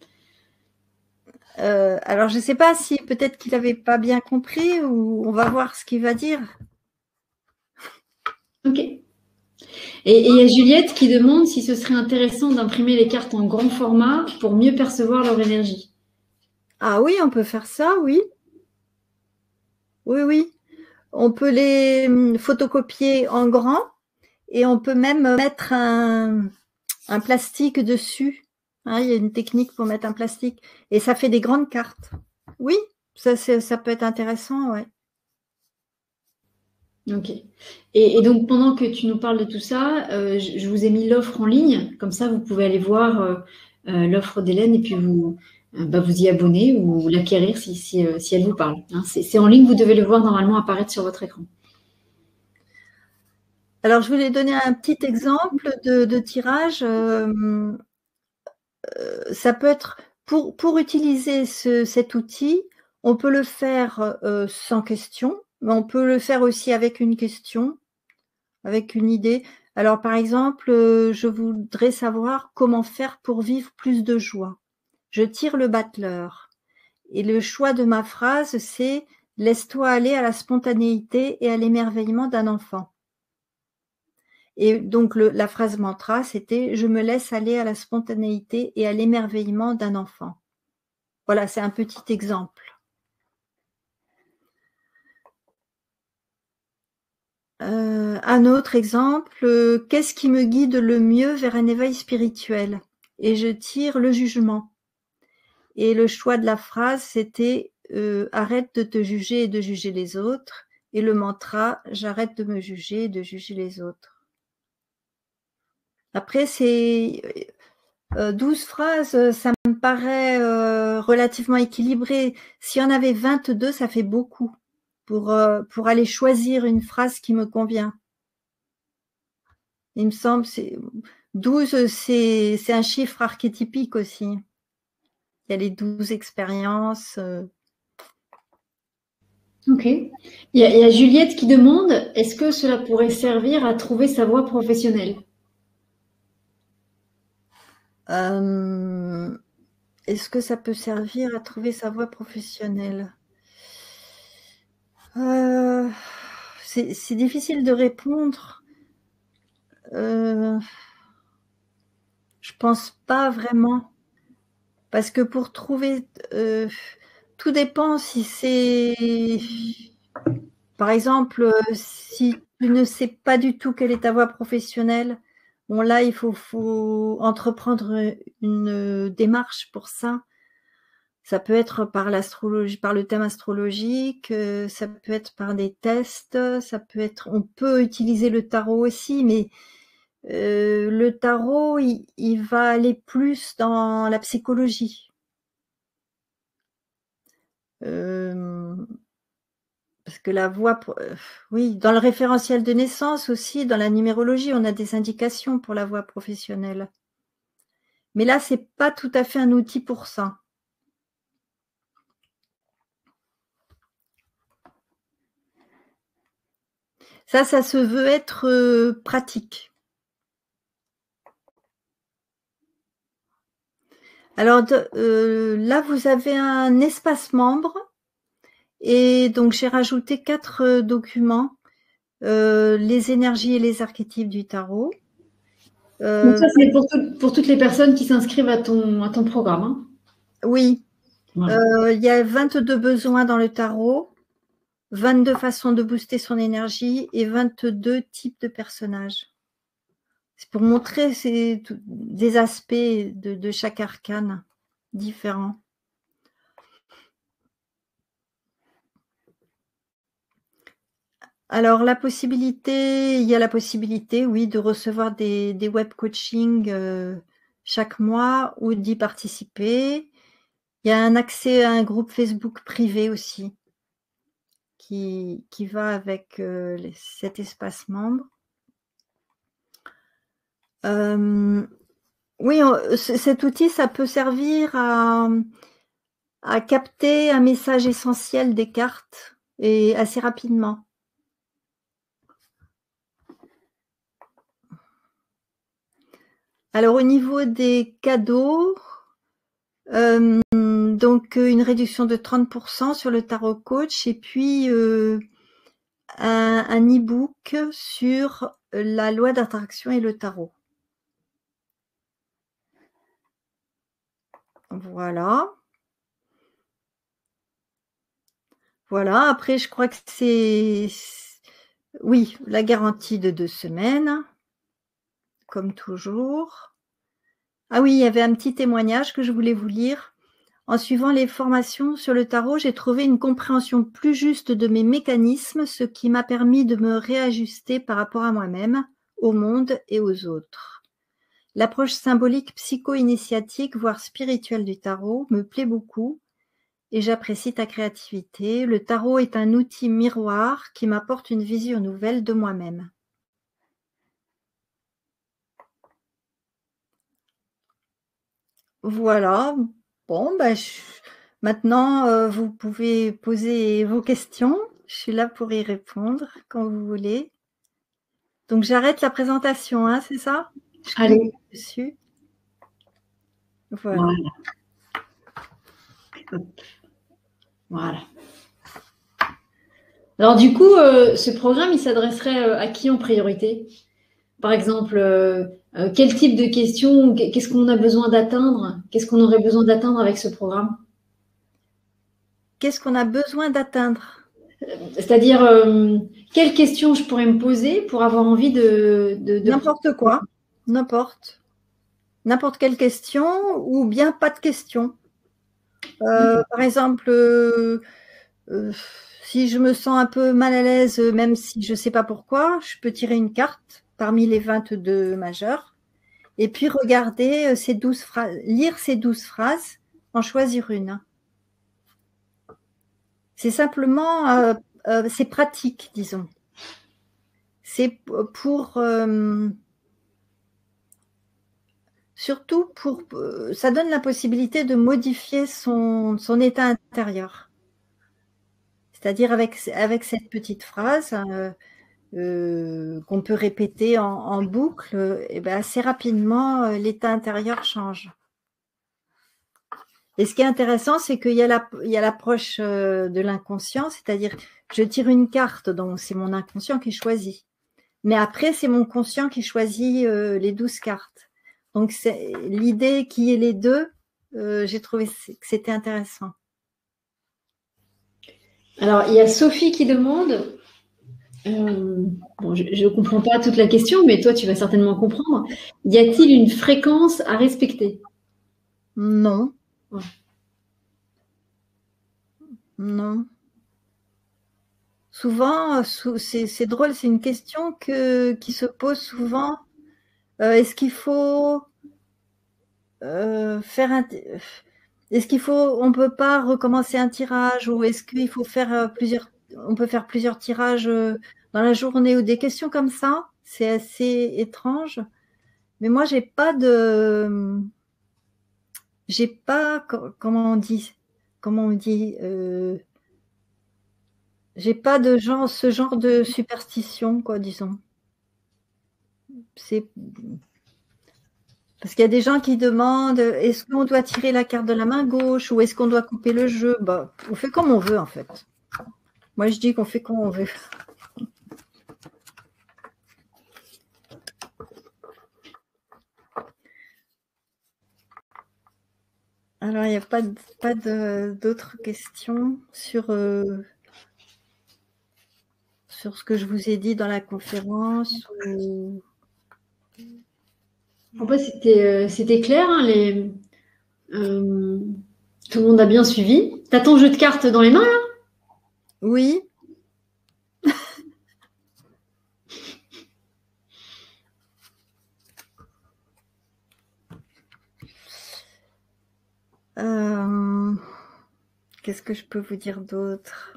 euh, alors, je ne sais pas si peut-être qu'il n'avait pas bien compris ou on va voir ce qu'il va dire. Ok. Et il y a Juliette qui demande si ce serait intéressant d'imprimer les cartes en grand format pour mieux percevoir leur énergie. Ah oui, on peut faire ça, oui. Oui, oui. On peut les photocopier en grand et on peut même mettre un, un plastique dessus. Hein, il y a une technique pour mettre un plastique et ça fait des grandes cartes. Oui, ça, ça peut être intéressant, ouais. Ok. Et, et donc, pendant que tu nous parles de tout ça, euh, je, je vous ai mis l'offre en ligne. Comme ça, vous pouvez aller voir euh, euh, l'offre d'Hélène et puis vous, euh, bah, vous y abonner ou l'acquérir si, si, euh, si elle vous parle. Hein, c'est, c'est en ligne, vous devez le voir normalement apparaître sur votre écran. Alors, je voulais donner un petit exemple de, de tirage. Euh, euh, ça peut être, pour, pour utiliser ce, cet outil, on peut le faire euh, sans question, mais on peut le faire aussi avec une question, avec une idée. Alors, par exemple, euh, je voudrais savoir comment faire pour vivre plus de joie. Je tire le battleur. Et le choix de ma phrase, c'est « Laisse-toi aller à la spontanéité et à l'émerveillement d'un enfant ». Et donc, le, la phrase mantra, c'était « Je me laisse aller à la spontanéité et à l'émerveillement d'un enfant ». Voilà, c'est un petit exemple. Euh, un autre exemple, euh, qu'est-ce qui me guide le mieux vers un éveil spirituel? Et je tire le jugement. Et le choix de la phrase, c'était euh, arrête de te juger et de juger les autres. Et le mantra, j'arrête de me juger et de juger les autres. Après, c'est euh, douze phrases, ça me paraît euh, relativement équilibré. S'il y en avait vingt-deux, ça fait beaucoup pour, euh, pour aller choisir une phrase qui me convient. Il me semble, c'est douze, c'est, c'est un chiffre archétypique aussi. Il y a les douze expériences. Euh, Ok. Il y a, il y a Juliette qui demande, est-ce que cela pourrait servir à trouver sa voie professionnelle? Euh, est-ce que ça peut servir à trouver sa voie professionnelle? euh, c'est, c'est difficile de répondre. Euh, je pense pas vraiment. Parce que pour trouver... Euh, tout dépend si c'est... Par exemple, si tu ne sais pas du tout quelle est ta voie professionnelle, bon là, il faut, faut entreprendre une démarche pour ça. Ça peut être par l'astrologie, par le thème astrologique, euh, ça peut être par des tests, ça peut être, on peut utiliser le tarot aussi, mais euh, le tarot, il, il va aller plus dans la psychologie. Euh, Parce que la voix, euh, oui, dans le référentiel de naissance aussi, dans la numérologie, on a des indications pour la voix professionnelle. Mais là, c'est pas tout à fait un outil pour ça. Ça, ça se veut être euh, pratique. Alors de, euh, là, vous avez un espace membre et donc j'ai rajouté quatre euh, documents, euh, les énergies et les archétypes du tarot. Donc Euh, ça, c'est pour, tout- pour toutes les personnes qui s'inscrivent à ton, à ton programme. Hein. oui, Voilà. euh, il y a vingt-deux besoins dans le tarot, vingt-deux façons de booster son énergie et vingt-deux types de personnages. C'est pour montrer ces, des aspects de, de chaque arcane différents. Alors, la possibilité, il y a la possibilité, oui, de recevoir des, des web coachings euh, chaque mois ou d'y participer. Il y a un accès à un groupe Facebook privé aussi qui, qui va avec euh, les, cet espace membre. Euh, oui, on, cet outil, ça peut servir à, à capter un message essentiel des cartes et assez rapidement. Alors, au niveau des cadeaux, euh, donc une réduction de trente pour cent sur le tarot coach et puis euh, un, un e-book sur la loi d'attraction et le tarot. Voilà. Voilà, après, je crois que c'est, oui, la garantie de deux semaines, comme toujours. Ah oui, il y avait un petit témoignage que je voulais vous lire. En suivant les formations sur le tarot, j'ai trouvé une compréhension plus juste de mes mécanismes, ce qui m'a permis de me réajuster par rapport à moi-même, au monde et aux autres. L'approche symbolique psycho-initiatique, voire spirituelle du tarot, me plaît beaucoup et j'apprécie ta créativité. Le tarot est un outil miroir qui m'apporte une vision nouvelle de moi-même. Voilà. Bon, ben, je... maintenant, euh, vous pouvez poser vos questions. Je suis là pour y répondre quand vous voulez. Donc, j'arrête la présentation, hein, c'est ça? Je clique Allez. dessus. Voilà. Voilà. Voilà. Alors, du coup, euh, ce programme, il s'adresserait euh, à qui en priorité? Par exemple, euh, euh, quel type de questions, qu'est-ce qu'on a besoin d'atteindre? Qu'est-ce qu'on aurait besoin d'atteindre avec ce programme? Qu'est-ce qu'on a besoin d'atteindre? C'est-à-dire, euh, quelles questions je pourrais me poser pour avoir envie de... de, de... N'importe quoi, n'importe. N'importe quelle question ou bien pas de question. Euh, par exemple, euh, euh, si je me sens un peu mal à l'aise, même si je ne sais pas pourquoi, je peux tirer une carte parmi les vingt-deux majeurs et puis regarder ces douze phrases, lire ces douze phrases, en choisir une. C'est simplement, euh, euh, c'est pratique, disons. C'est pour... Euh, surtout pour... Euh, ça donne la possibilité de modifier son, son état intérieur. C'est-à-dire avec, avec cette petite phrase euh, euh, qu'on peut répéter en, en boucle, et ben assez rapidement, euh, l'état intérieur change. Et ce qui est intéressant, c'est qu'il y a l'approche euh, de l'inconscient, c'est-à-dire je tire une carte, donc c'est mon inconscient qui choisit. Mais après, c'est mon conscient qui choisit euh, les douze cartes. Donc, l'idée qu'il y ait les deux, euh, j'ai trouvé que c'était intéressant. Alors, il y a Sophie qui demande, euh, bon, je ne comprends pas toute la question, mais toi, tu vas certainement comprendre. Y a-t-il une fréquence à respecter? Non. Ouais. Non. Souvent, c'est drôle, c'est une question que, qui se pose souvent. Euh, Est-ce qu'il faut euh, faire un... Est-ce qu'il faut, on peut pas recommencer un tirage ou est-ce qu'il faut faire plusieurs, on peut faire plusieurs tirages dans la journée ou des questions comme ça? C'est assez étrange. Mais moi, j'ai pas de, j'ai pas, comment on dit, comment on dit, euh, j'ai pas de genre, ce genre de superstition, quoi, disons. C'est parce qu'il y a des gens qui demandent est-ce qu'on doit tirer la carte de la main gauche ou est-ce qu'on doit couper le jeu? Bah, on fait comme on veut en fait. Moi je dis qu'on fait comme on veut. Alors il n'y a pas de, pas d'autres questions sur euh, sur ce que je vous ai dit dans la conférence ou... En fait, c'était euh, c'était clair. Hein, les, euh, tout le monde a bien suivi. T'as ton jeu de cartes dans les mains là? Oui. euh, Qu'est-ce que je peux vous dire d'autre?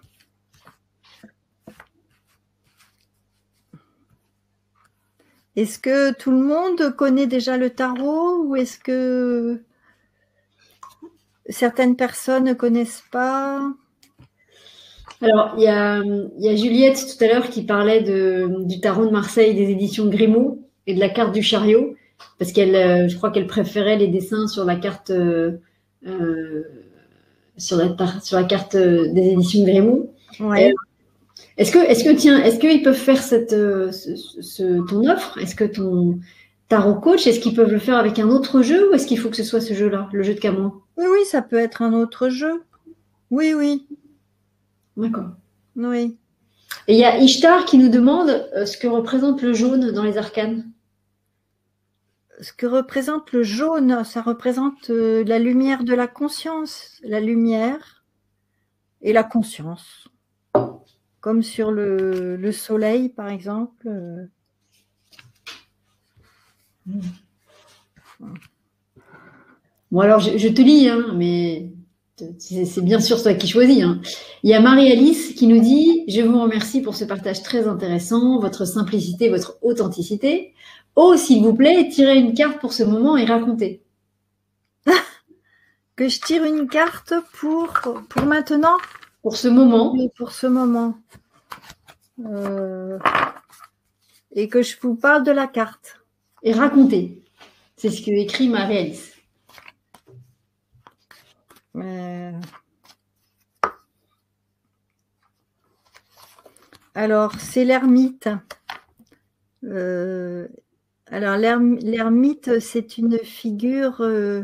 Est-ce que tout le monde connaît déjà le tarot ou est-ce que certaines personnes ne connaissent pas? Alors, il y a, y a Juliette tout à l'heure qui parlait de, du tarot de Marseille des éditions Grimaud et de la carte du chariot, parce qu'elle, euh, je crois qu'elle préférait les dessins sur la carte, euh, euh, sur, la, sur la carte des éditions Grimaud. Ouais. Est-ce que, est-ce que, tiens, est-ce qu'ils peuvent faire cette, ce, ce, ton offre? Est-ce que ton tarot coach, est-ce qu'ils peuvent le faire avec un autre jeu ou est-ce qu'il faut que ce soit ce jeu-là, le jeu de Camoin? Oui, oui, ça peut être un autre jeu. Oui, oui. D'accord. Oui. Et il y a Ishtar qui nous demande euh, ce que représente le jaune dans les arcanes. Ce que représente le jaune, ça représente euh, la lumière de la conscience, la lumière et la conscience. Comme sur le, le soleil, par exemple. Euh, Bon, alors, je, je te lis, hein, mais c'est c'est bien sûr toi qui choisis. Hein. Il y a Marie-Alice qui nous dit « Je vous remercie pour ce partage très intéressant, votre simplicité, votre authenticité. Oh, s'il vous plaît, tirez une carte pour ce moment et racontez. » Que je tire une carte pour, pour maintenant. Pour ce moment. Oui, pour ce moment. Euh, et que je vous parle de la carte. Et racontez. C'est ce que écrit Marie-Alice. Euh... Alors, c'est l'ermite. Euh... Alors, l'ermite, c'est une figure euh,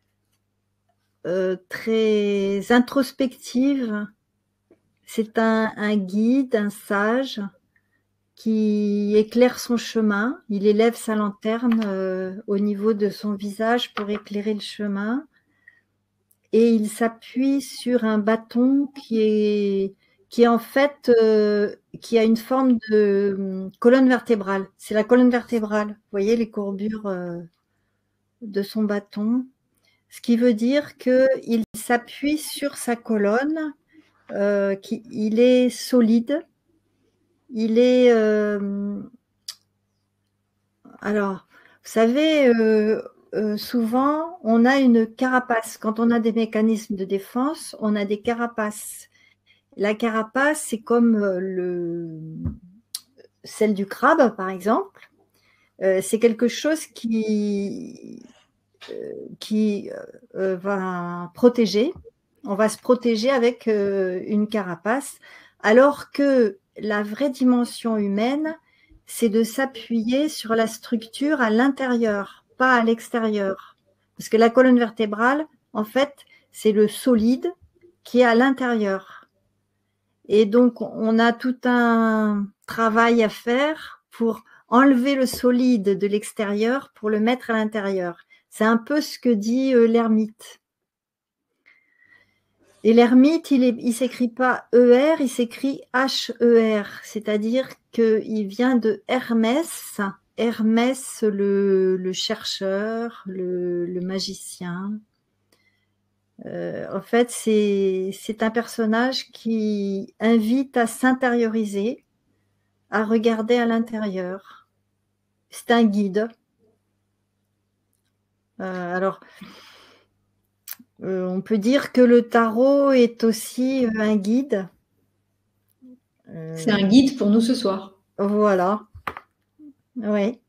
euh, très introspective. C'est un, un guide, un sage qui éclaire son chemin. Il élève sa lanterne euh, au niveau de son visage pour éclairer le chemin. Et il s'appuie sur un bâton qui est, qui est en fait, euh, qui a une forme de euh, colonne vertébrale. C'est la colonne vertébrale. Vous voyez les courbures euh, de son bâton. Ce qui veut dire qu'il s'appuie sur sa colonne, euh, qui, il est solide. Il est... Euh, alors, vous savez, euh, euh, souvent, on a une carapace. Quand on a des mécanismes de défense, on a des carapaces. La carapace, c'est comme le, celle du crabe, par exemple. Euh, c'est quelque chose qui, euh, qui euh, va protéger. On va se protéger avec euh, une carapace, alors que la vraie dimension humaine, c'est de s'appuyer sur la structure à l'intérieur, pas à l'extérieur. Parce que la colonne vertébrale, en fait, c'est le solide qui est à l'intérieur. Et donc, on a tout un travail à faire pour enlever le solide de l'extérieur pour le mettre à l'intérieur. C'est un peu ce que dit euh, l'ermite. Et l'ermite, il ne s'écrit pas E R, il s'écrit H E R, c'est-à-dire qu'il vient de Hermès, Hermès le, le chercheur, le, le magicien. Euh, en fait, c'est un personnage qui invite à s'intérioriser, à regarder à l'intérieur. C'est un guide. Euh, alors, euh, on peut dire que le tarot est aussi euh, un guide. Euh, c'est un guide pour nous ce soir. Voilà. Oui.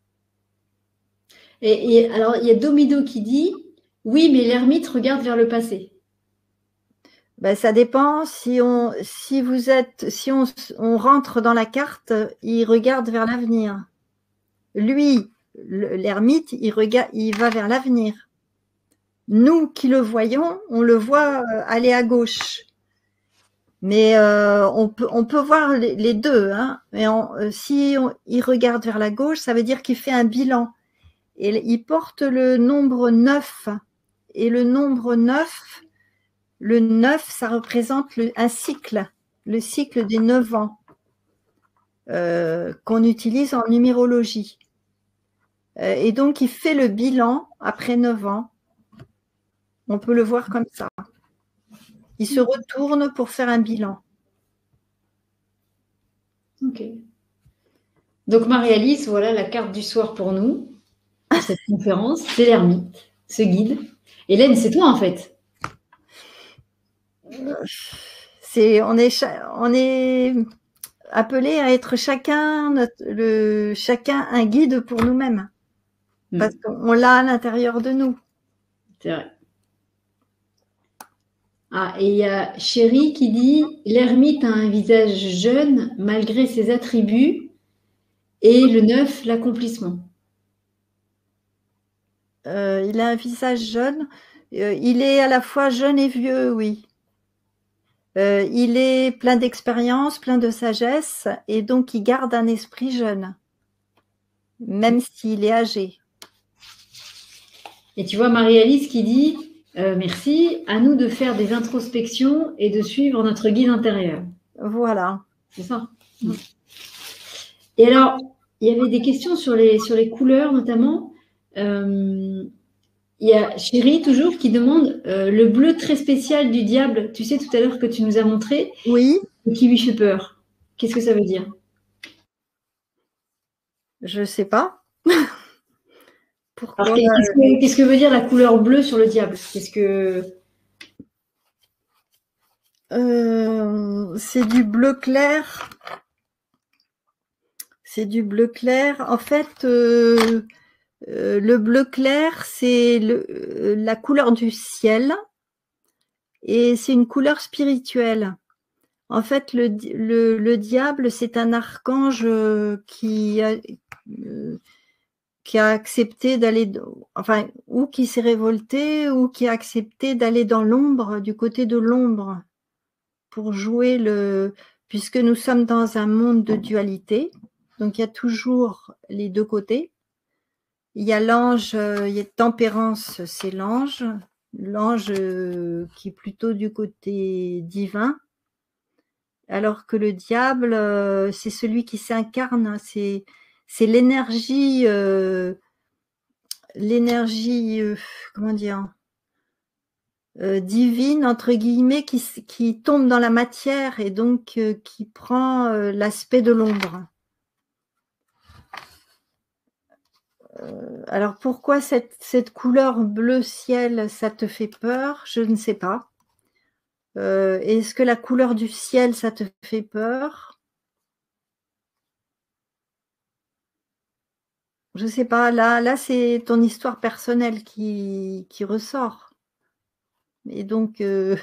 Et, et alors, il y a Domido qui dit « Oui, mais l'ermite regarde vers le passé. » Ben, ça dépend. Si on, si vous êtes, si on, on rentre dans la carte, il regarde vers l'avenir. Lui, l'ermite, il regarde, il va vers l'avenir. Nous qui le voyons, on le voit aller à gauche. Mais euh, on peut, on peut voir les, les deux. Hein. Mais on, si on, il regarde vers la gauche, ça veut dire qu'il fait un bilan. Et il porte le nombre neuf. Et le nombre neuf, le neuf, ça représente le, un cycle, le cycle des neuf ans euh, qu'on utilise en numérologie. Euh, et donc, il fait le bilan après neuf ans. On peut le voir comme ça. Il se retourne pour faire un bilan. Ok. Donc, Marie-Alice, voilà la carte du soir pour nous, pour cette conférence. C'est l'ermite, ce guide. Hélène, c'est toi en fait. C'est, on est, on est appelé à être chacun, notre, le, chacun un guide pour nous-mêmes. Mmh. Parce qu'on l'a à l'intérieur de nous. C'est vrai. Ah, et il y a Chérie qui dit « L'ermite a un visage jeune malgré ses attributs et le neuf, l'accomplissement. » euh, Il a un visage jeune. Euh, il est à la fois jeune et vieux, oui. Euh, il est plein d'expérience, plein de sagesse, et donc il garde un esprit jeune, même s'il est âgé. Et tu vois Marie-Alice qui dit euh, merci, à nous de faire des introspections et de suivre notre guide intérieur. Voilà. C'est ça. Mmh. Et alors, il y avait des questions sur les, sur les couleurs notamment. Euh, il y a Chérie toujours qui demande euh, le bleu très spécial du diable, tu sais tout à l'heure que tu nous as montré, oui, et qui lui fait peur. Qu'est-ce que ça veut dire? Je sais pas. Pourquoi? Qu'est-ce que, qu'est-ce que veut dire la couleur bleue sur le diable? Qu'est-ce que... Euh, c'est du bleu clair. C'est du bleu clair. En fait, euh, euh, le bleu clair, c'est le, euh, la couleur du ciel et c'est une couleur spirituelle. En fait, le, le, le diable, c'est un archange qui a, euh, qui a accepté d'aller, enfin, ou qui s'est révolté, ou qui a accepté d'aller dans l'ombre, du côté de l'ombre, pour jouer le, puisque nous sommes dans un monde de dualité, donc il y a toujours les deux côtés. Il y a l'ange, il y a tempérance, c'est l'ange, l'ange qui est plutôt du côté divin, alors que le diable, c'est celui qui s'incarne, c'est c'est l'énergie, euh, l'énergie, euh, comment dire, euh, divine entre guillemets, qui qui tombe dans la matière et donc euh, qui prend euh, l'aspect de l'ombre. Euh, alors pourquoi cette cette couleur bleu ciel, ça te fait peur? Je ne sais pas. Euh, est-ce que la couleur du ciel, ça te fait peur? Je sais pas, là, là c'est ton histoire personnelle qui, qui ressort. Et donc, euh...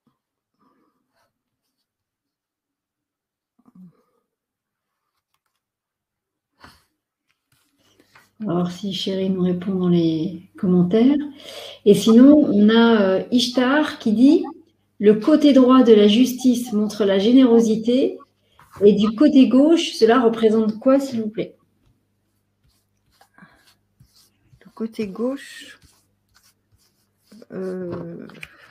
on va voir si Chérie nous répond dans les commentaires. Et sinon, on a euh, Ishtar qui dit le côté droit de la justice montre la générosité et du côté gauche, cela représente quoi, s'il vous plaît? Le côté gauche, euh...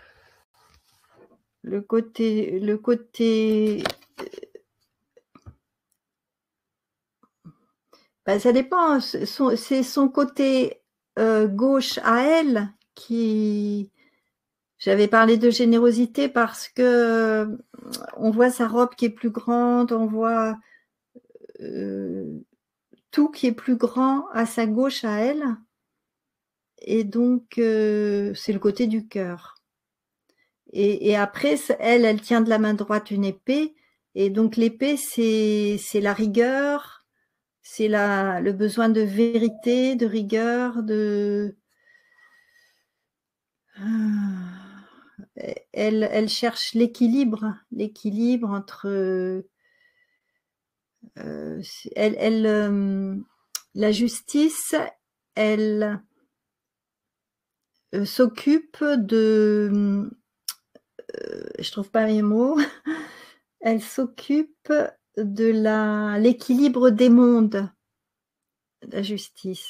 le côté, le côté, ben, ça dépend. C'est son côté euh, gauche à elle qui. J'avais parlé de générosité parce que on voit sa robe qui est plus grande, on voit euh, tout qui est plus grand à sa gauche à elle. Et donc, euh, c'est le côté du cœur. Et, et après, elle, elle tient de la main droite une épée. Et donc, l'épée, c'est c'est la rigueur, c'est la le besoin de vérité, de rigueur, de... Elle, elle cherche l'équilibre, l'équilibre entre... Euh, elle, elle, euh, la justice, elle euh, s'occupe de... Euh, je trouve pas mes mots. Elle s'occupe de la l'équilibre des mondes, la justice.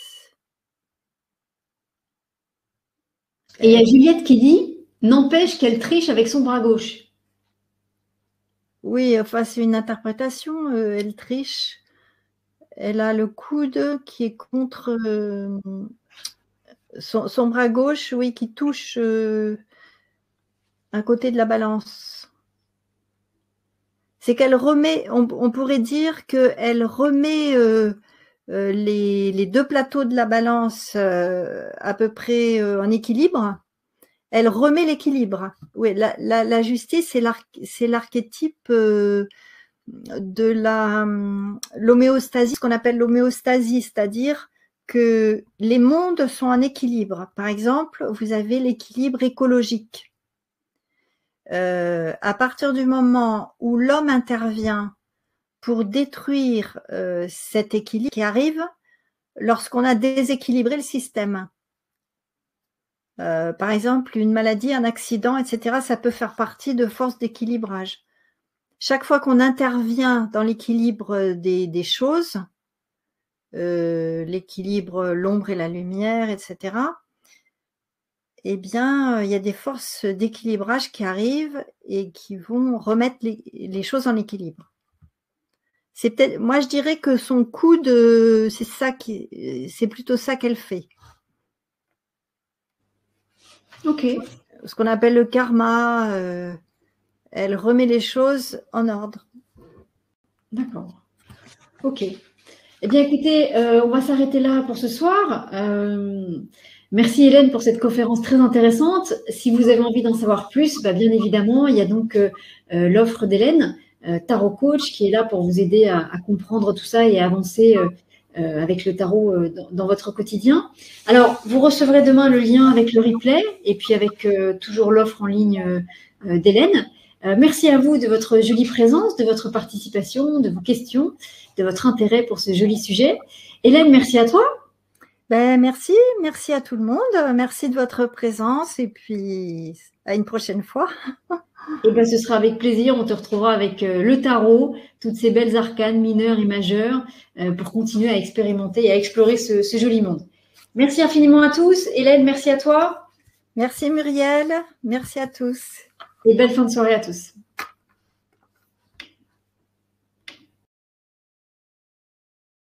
Et il y a Juliette qui dit n'empêche qu'elle triche avec son bras gauche. Oui, enfin c'est une interprétation, euh, elle triche. Elle a le coude qui est contre euh, son, son bras gauche, oui, qui touche euh, un côté de la balance. C'est qu'elle remet, on, on pourrait dire qu'elle remet euh, euh, les, les deux plateaux de la balance euh, à peu près euh, en équilibre. Elle remet l'équilibre. Oui, la, la, la justice, c'est l'archétype euh, de la l'homéostasie, ce qu'on appelle l'homéostasie, c'est-à-dire que les mondes sont en équilibre. Par exemple, vous avez l'équilibre écologique. Euh, à partir du moment où l'homme intervient pour détruire euh, cet équilibre qui arrive lorsqu'on a déséquilibré le système. Euh, par exemple, une maladie, un accident, et cetera, ça peut faire partie de forces d'équilibrage. Chaque fois qu'on intervient dans l'équilibre des, des choses, euh, l'équilibre, l'ombre et la lumière, et cetera, eh bien, il y a des forces d'équilibrage qui arrivent et qui vont remettre les, les choses en équilibre. C'est peut-être, moi, je dirais que son coup de, c'est ça qui, c'est plutôt ça qu'elle fait. Ok. Ce qu'on appelle le karma, euh, elle remet les choses en ordre. D'accord. Ok. Eh bien, écoutez, euh, on va s'arrêter là pour ce soir. Euh, merci Hélène pour cette conférence très intéressante. Si vous avez envie d'en savoir plus, bah, bien évidemment, il y a donc euh, euh, l'offre d'Hélène, euh, Tarot Coach, qui est là pour vous aider à, à comprendre tout ça et à avancer euh, euh, avec le tarot euh, dans, dans votre quotidien. Alors, vous recevrez demain le lien avec le replay et puis avec euh, toujours l'offre en ligne euh, euh, d'Hélène. Euh, merci à vous de votre jolie présence, de votre participation, de vos questions, de votre intérêt pour ce joli sujet. Hélène, merci à toi. Ben, merci, merci à tout le monde. Merci de votre présence et puis à une prochaine fois. Et ben, ce sera avec plaisir. On te retrouvera avec euh, le tarot, toutes ces belles arcanes mineures et majeures euh, pour continuer à expérimenter et à explorer ce, ce joli monde. Merci infiniment à tous. Hélène, merci à toi. Merci Muriel, merci à tous. Et belle fin de soirée à tous.